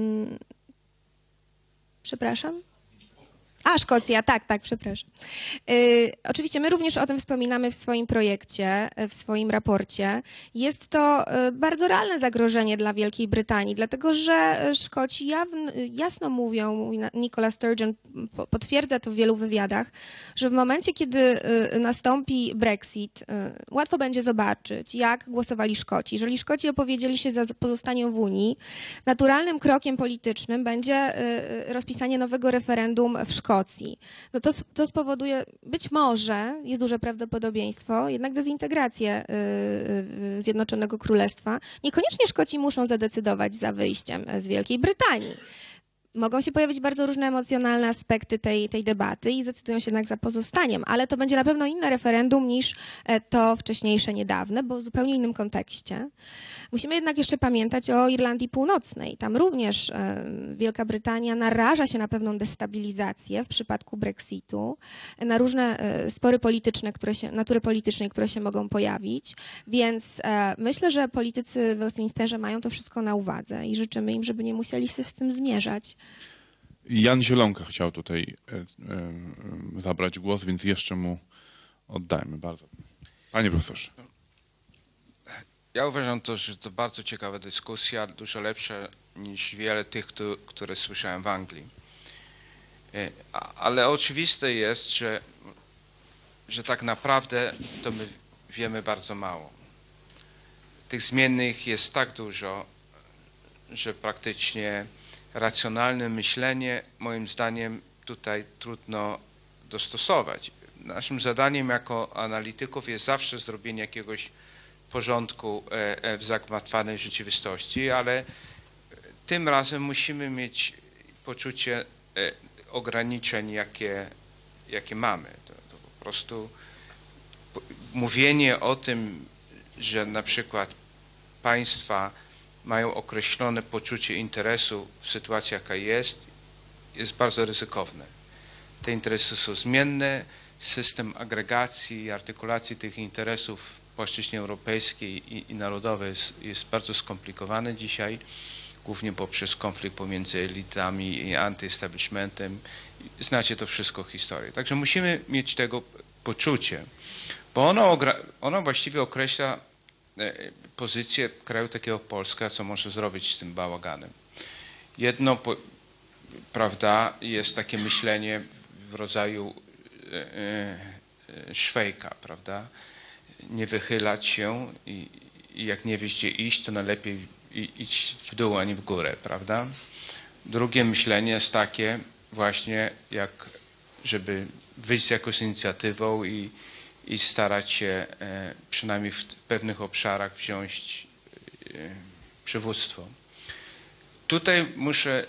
Przepraszam? Szkocja, tak, przepraszam. Oczywiście my również o tym wspominamy w swoim projekcie, w swoim raporcie. Jest to bardzo realne zagrożenie dla Wielkiej Brytanii, dlatego że Szkoci jasno mówią, Nicola Sturgeon potwierdza to w wielu wywiadach, że w momencie, kiedy nastąpi Brexit, łatwo będzie zobaczyć, jak głosowali Szkoci. Jeżeli Szkoci opowiedzieli się za pozostaniem w Unii, naturalnym krokiem politycznym będzie rozpisanie nowego referendum w Szkocji. No to spowoduje, być może, jest duże prawdopodobieństwo, jednak dezintegrację Zjednoczonego Królestwa. Niekoniecznie Szkoci muszą zadecydować za wyjściem z Wielkiej Brytanii. Mogą się pojawić bardzo różne emocjonalne aspekty tej debaty i zdecydują się jednak za pozostaniem, ale to będzie na pewno inne referendum niż to wcześniejsze, niedawne, bo w zupełnie innym kontekście. Musimy jednak jeszcze pamiętać o Irlandii Północnej. Tam również Wielka Brytania naraża się na pewną destabilizację w przypadku Brexitu, na różne spory polityczne, natury politycznej, które się mogą pojawić, więc myślę, że politycy w Westminsterze mają to wszystko na uwadze i życzymy im, żeby nie musieli się z tym zmierzać. Jan Zielonka chciał tutaj zabrać głos, więc jeszcze mu oddajmy bardzo. Panie profesorze. Ja uważam to, że to bardzo ciekawa dyskusja, dużo lepsza niż wiele tych, które słyszałem w Anglii. Ale oczywiste jest, że tak naprawdę to my wiemy bardzo mało. Tych zmiennych jest tak dużo, że praktycznie racjonalne myślenie, moim zdaniem, tutaj trudno dostosować. Naszym zadaniem jako analityków jest zawsze zrobienie jakiegoś porządku w zagmatwanej rzeczywistości, ale tym razem musimy mieć poczucie ograniczeń, jakie mamy. To po prostu mówienie o tym, że na przykład państwa mają określone poczucie interesu w sytuacji, jaka jest bardzo ryzykowne. Te interesy są zmienne, system agregacji i artykulacji tych interesów w płaszczyźnie europejskiej i narodowej jest bardzo skomplikowany dzisiaj, głównie poprzez konflikt pomiędzy elitami i anty-establishmentem. Znacie to wszystko w historii. Także musimy mieć tego poczucie, bo ono właściwie określa pozycję kraju takiego jak Polska, co może zrobić z tym bałaganem. Jedno, prawda, jest takie myślenie w rodzaju Szwejka, prawda? Nie wychylać się i jak nie wiesz gdzie iść, to najlepiej iść w dół, a nie w górę, prawda? Drugie myślenie jest takie właśnie żeby wyjść z jakąś inicjatywą i starać się przynajmniej w pewnych obszarach wziąć przywództwo. Tutaj muszę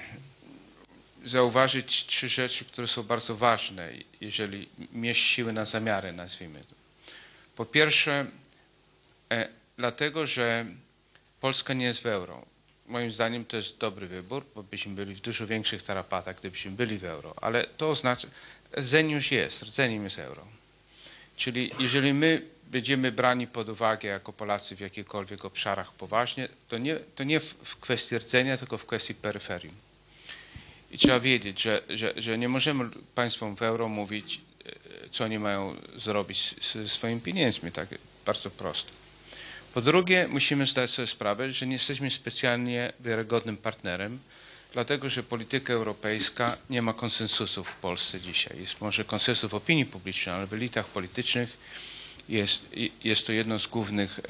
zauważyć 3 rzeczy, które są bardzo ważne, jeżeli mieć siły na zamiary, nazwijmy to. Po pierwsze, dlatego, że Polska nie jest w euro. Moim zdaniem to jest dobry wybór, bo byśmy byli w dużo większych tarapatach, gdybyśmy byli w euro. Ale to oznacza, rdzeń już jest, rdzeniem jest euro. Czyli jeżeli my będziemy brani pod uwagę jako Polacy w jakichkolwiek obszarach poważnie, to nie w kwestii rdzenia, tylko w kwestii peryferium. I trzeba wiedzieć, że nie możemy państwom w euro mówić, co oni mają zrobić ze swoimi pieniędzmi, tak bardzo prosto. Po drugie, musimy zdać sobie sprawę, że nie jesteśmy specjalnie wiarygodnym partnerem, dlatego że polityka europejska nie ma konsensusu w Polsce dzisiaj. Jest może konsensus w opinii publicznej, ale w elitach politycznych jest to jedno z głównych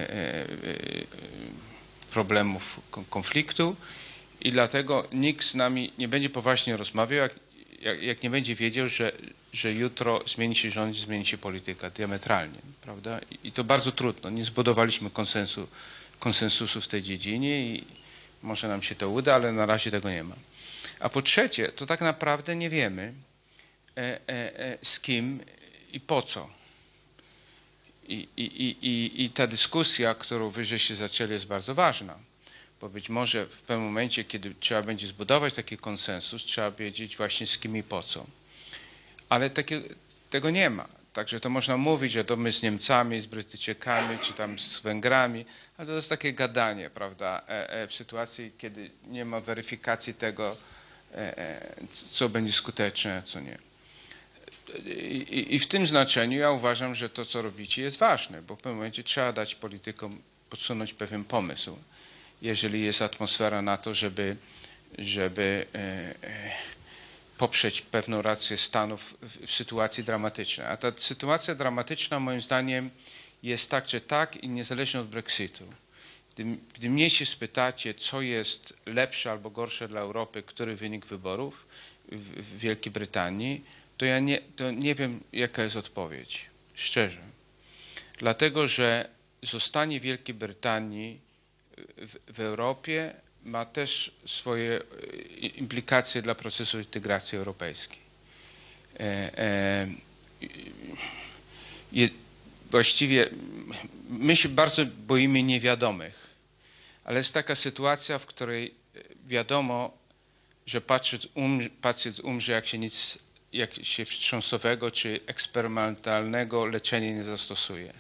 problemów konfliktu i dlatego nikt z nami nie będzie poważnie rozmawiał, jak nie będzie wiedział, że jutro zmieni się rząd, zmieni się polityka diametralnie, prawda? I to bardzo trudno. Nie zbudowaliśmy konsensusu w tej dziedzinie i może nam się to uda, ale na razie tego nie ma. A po trzecie, to tak naprawdę nie wiemy z kim i po co. I ta dyskusja, którą wy żeście zaczęli, jest bardzo ważna. Bo być może w pewnym momencie, kiedy trzeba będzie zbudować taki konsensus, trzeba wiedzieć właśnie z kim i po co. Ale tego nie ma. Także to można mówić, że to my z Niemcami, z Brytyjczykami, czy tam z Węgrami, ale to jest takie gadanie, prawda, w sytuacji, kiedy nie ma weryfikacji tego, co będzie skuteczne, a co nie. I w tym znaczeniu ja uważam, że to, co robicie, jest ważne, bo w pewnym momencie trzeba dać politykom podsunąć pewien pomysł, jeżeli jest atmosfera na to, żeby poprzeć pewną rację stanów w sytuacji dramatycznej. A ta sytuacja dramatyczna moim zdaniem jest tak czy tak i niezależnie od Brexitu. Gdy mnie się spytacie, co jest lepsze albo gorsze dla Europy, który wynik wyborów w Wielkiej Brytanii, to nie wiem, jaka jest odpowiedź, szczerze. Dlatego, że zostanie Wielkiej Brytanii w Europie ma też swoje implikacje dla procesu integracji europejskiej. Właściwie my się bardzo boimy niewiadomych, ale jest taka sytuacja, w której wiadomo, że pacjent umrze, jak się wstrząsowego czy eksperymentalnego leczenia nie zastosuje.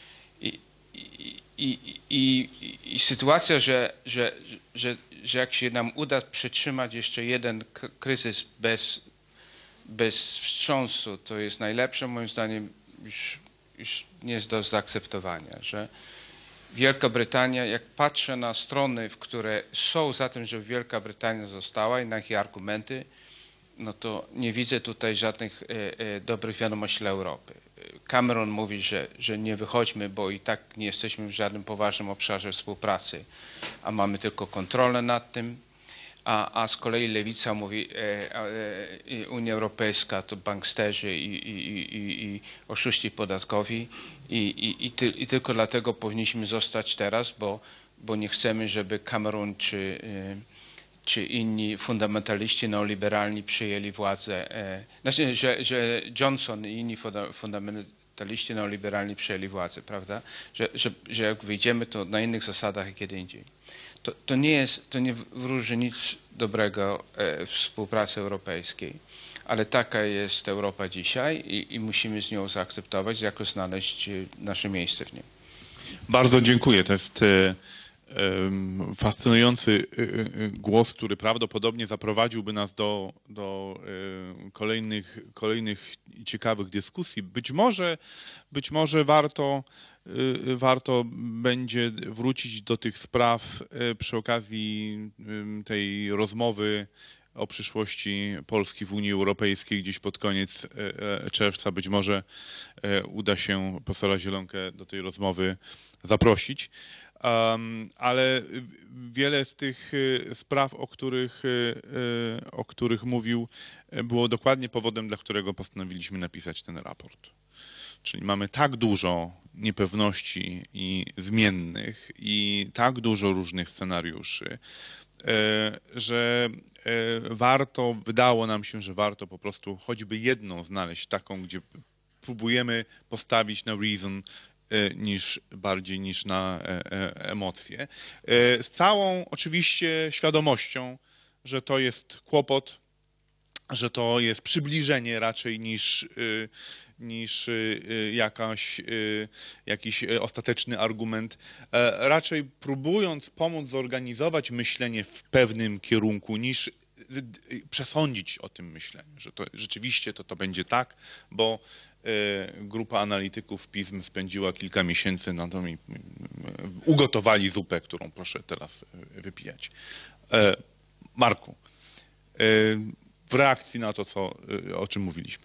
I sytuacja, że jak się nam uda przytrzymać jeszcze jeden kryzys bez wstrząsu, to jest najlepsze, moim zdaniem już nie jest do zaakceptowania, że Wielka Brytania, jak patrzę na strony, które są za tym, żeby Wielka Brytania została i na ich argumenty, no to nie widzę tutaj żadnych dobrych wiadomości dla Europy. Cameron mówi, że nie wychodźmy, bo i tak nie jesteśmy w żadnym poważnym obszarze współpracy, a mamy tylko kontrolę nad tym, a z kolei Lewica mówi, Unia Europejska to banksterzy i oszuści podatkowi i tylko dlatego powinniśmy zostać teraz, bo nie chcemy, żeby Cameron czy inni fundamentaliści neoliberalni przyjęli władzę, znaczy, że Johnson i inni fundamentaliści neoliberalni przyjęli władzę, prawda? Że jak wyjdziemy, to na innych zasadach jak kiedy indziej. To nie wróży nic dobrego w współpracy europejskiej, ale taka jest Europa dzisiaj i musimy z nią zaakceptować, jako znaleźć nasze miejsce w niej. Bardzo dziękuję. To jest fascynujący głos, który prawdopodobnie zaprowadziłby nas do kolejnych ciekawych dyskusji. Być może warto będzie wrócić do tych spraw przy okazji tej rozmowy o przyszłości Polski w Unii Europejskiej gdzieś pod koniec czerwca. Być może uda się profesora Zielonkę do tej rozmowy zaprosić. Ale wiele z tych spraw, o których mówił, było dokładnie powodem, dla którego postanowiliśmy napisać ten raport. Czyli mamy tak dużo niepewności i zmiennych i tak dużo różnych scenariuszy, że wydało nam się, że warto po prostu choćby jedną znaleźć taką, gdzie próbujemy postawić na reason bardziej niż na emocje. Z całą oczywiście świadomością, że to jest kłopot, że to jest przybliżenie raczej niż jakiś ostateczny argument, raczej próbując pomóc zorganizować myślenie w pewnym kierunku, niż przesądzić o tym myśleniu, że to rzeczywiście to będzie tak, bo grupa analityków PISM spędziła kilka miesięcy na to i ugotowali zupę, którą proszę teraz wypijać. Marku, w reakcji na to, o czym mówiliśmy.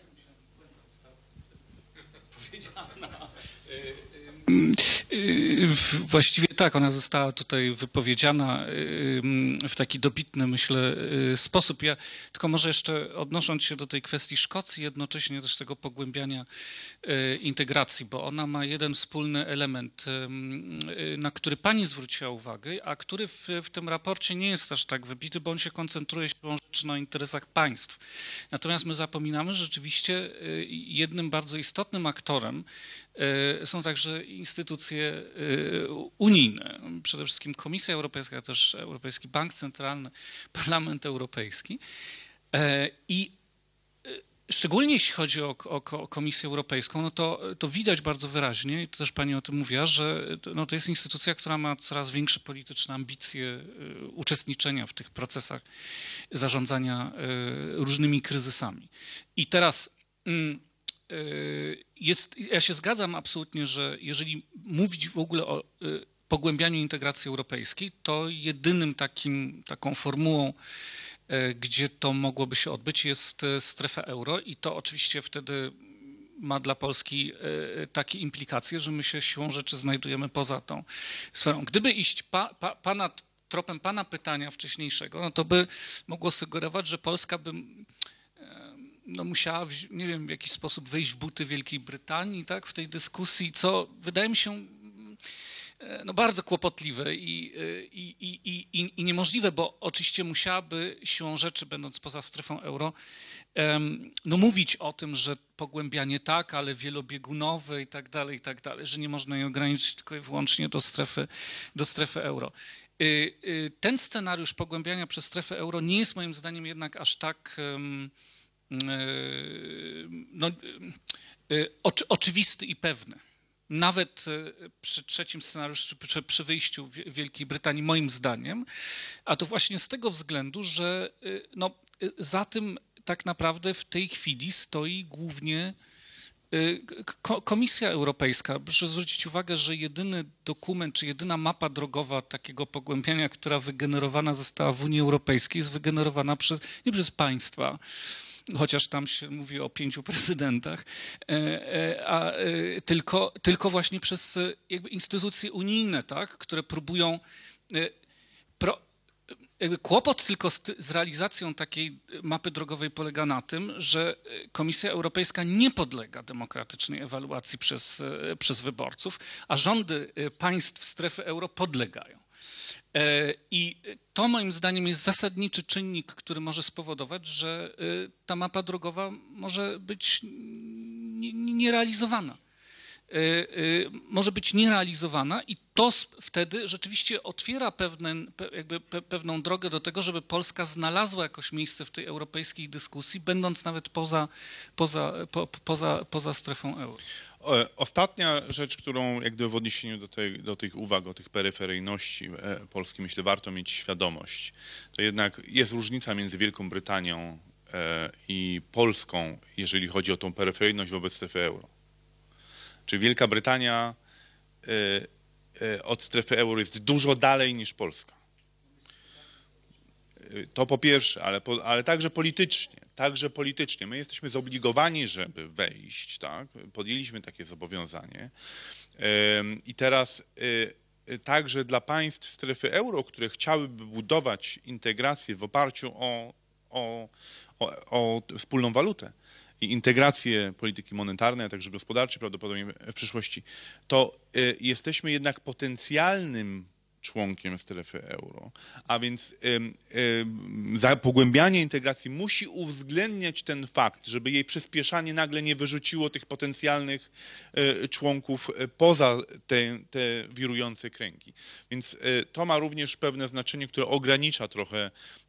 Właściwie tak, ona została tutaj wypowiedziana w taki dobitny, myślę, sposób. Ja tylko może jeszcze odnosząc się do tej kwestii Szkocji, jednocześnie też tego pogłębiania integracji, bo ona ma jeden wspólny element, na który pani zwróciła uwagę, a który w tym raporcie nie jest aż tak wybity, bo on się koncentruje siłą rzeczy na interesach państw. Natomiast my zapominamy, że rzeczywiście jednym bardzo istotnym aktorem są także instytucje unijne, przede wszystkim Komisja Europejska, ale też Europejski Bank Centralny, Parlament Europejski. I szczególnie jeśli chodzi o Komisję Europejską, no to widać bardzo wyraźnie, i to też pani o tym mówiła, że no to jest instytucja, która ma coraz większe polityczne ambicje uczestniczenia w tych procesach zarządzania różnymi kryzysami. I teraz ja się zgadzam absolutnie, że jeżeli mówić w ogóle o pogłębianiu integracji europejskiej, to jedynym taką formułą, gdzie to mogłoby się odbyć, jest strefa euro i to oczywiście wtedy ma dla Polski takie implikacje, że my się siłą rzeczy znajdujemy poza tą sferą. Gdyby iść tropem pana pytania wcześniejszego, no to by mogło sugerować, że Polska by musiała, nie wiem, w jakiś sposób wejść w buty Wielkiej Brytanii, tak, w tej dyskusji, co wydaje mi się bardzo kłopotliwe i niemożliwe, bo oczywiście musiałaby siłą rzeczy, będąc poza strefą euro, mówić o tym, że pogłębianie tak, ale wielobiegunowe i tak dalej, że nie można jej ograniczyć tylko i wyłącznie do strefy euro. Ten scenariusz pogłębiania przez strefę euro nie jest moim zdaniem jednak aż tak oczywisty i pewny. Nawet przy trzecim scenariuszu, przy wyjściu Wielkiej Brytanii, moim zdaniem, a to właśnie z tego względu, że za tym tak naprawdę w tej chwili stoi głównie Komisja Europejska. Proszę zwrócić uwagę, że jedyny dokument, czy jedyna mapa drogowa takiego pogłębiania, która wygenerowana została w Unii Europejskiej, jest wygenerowana nie przez państwa, chociaż tam się mówi o 5 prezydentach, tylko właśnie przez jakby instytucje unijne, tak, które próbują. Kłopot tylko z realizacją takiej mapy drogowej polega na tym, że Komisja Europejska nie podlega demokratycznej ewaluacji przez wyborców, a rządy państw strefy euro podlegają. I to moim zdaniem jest zasadniczy czynnik, który może spowodować, że ta mapa drogowa może być nierealizowana. Może być nierealizowana i to wtedy rzeczywiście otwiera pewną drogę do tego, żeby Polska znalazła jakoś miejsce w tej europejskiej dyskusji, będąc nawet poza strefą euro. Ostatnia rzecz, którą jakby w odniesieniu do tych uwag o tych peryferyjności Polski, myślę, warto mieć świadomość, to jednak jest różnica między Wielką Brytanią i Polską, jeżeli chodzi o tą peryferyjność wobec strefy euro. Czyli Wielka Brytania od strefy euro jest dużo dalej niż Polska. To po pierwsze, ale także politycznie. Także politycznie. My jesteśmy zobligowani, żeby wejść, tak? Podjęliśmy takie zobowiązanie. I teraz także dla państw strefy euro, które chciałyby budować integrację w oparciu o wspólną walutę i integrację polityki monetarnej, a także gospodarczej prawdopodobnie w przyszłości, to jesteśmy jednak potencjalnym członkiem strefy euro, a więc pogłębianie integracji musi uwzględniać ten fakt, żeby jej przyspieszanie nagle nie wyrzuciło tych potencjalnych członków poza te wirujące kręgi. Więc to ma również pewne znaczenie, które ogranicza trochę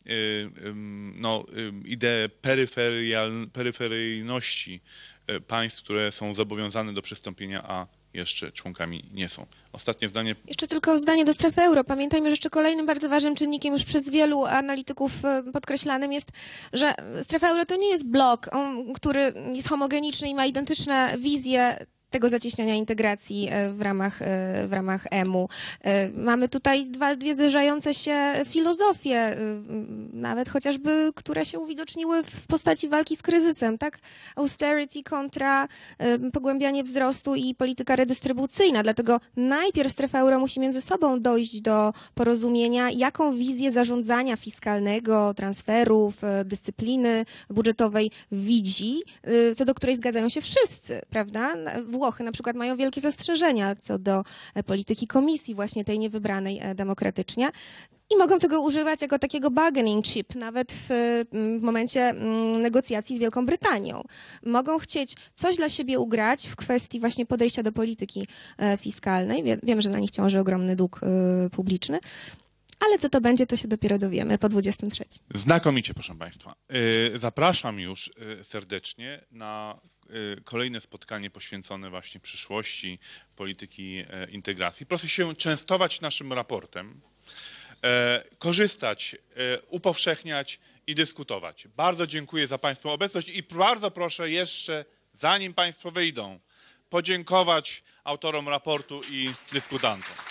ideę peryferyjności państw, które są zobowiązane do przystąpienia, a jeszcze członkami nie są. Ostatnie zdanie. Jeszcze tylko zdanie do strefy euro. Pamiętajmy, że jeszcze kolejnym bardzo ważnym czynnikiem, już przez wielu analityków podkreślanym jest, że strefa euro to nie jest blok, który jest homogeniczny i ma identyczne wizje tego zacieśniania integracji w ramach EMU. Mamy tutaj dwie zderzające się filozofie, nawet chociażby, które się uwidoczniły w postaci walki z kryzysem, tak? Austerity kontra pogłębianie wzrostu i polityka redystrybucyjna. Dlatego najpierw strefa euro musi między sobą dojść do porozumienia, jaką wizję zarządzania fiskalnego, transferów, dyscypliny budżetowej widzi, co do której zgadzają się wszyscy, prawda? Włochy na przykład mają wielkie zastrzeżenia co do polityki komisji, właśnie tej niewybranej demokratycznie. I mogą tego używać jako takiego bargaining chip, nawet w momencie negocjacji z Wielką Brytanią. Mogą chcieć coś dla siebie ugrać w kwestii właśnie podejścia do polityki fiskalnej. Wiem, że na nich ciąży ogromny dług publiczny. Ale co to będzie, to się dopiero dowiemy po 23. Znakomicie, proszę Państwa. Zapraszam już serdecznie na kolejne spotkanie poświęcone właśnie przyszłości polityki integracji. Proszę się częstować naszym raportem, korzystać, upowszechniać i dyskutować. Bardzo dziękuję za Państwa obecność i bardzo proszę jeszcze, zanim Państwo wyjdą, podziękować autorom raportu i dyskutantom.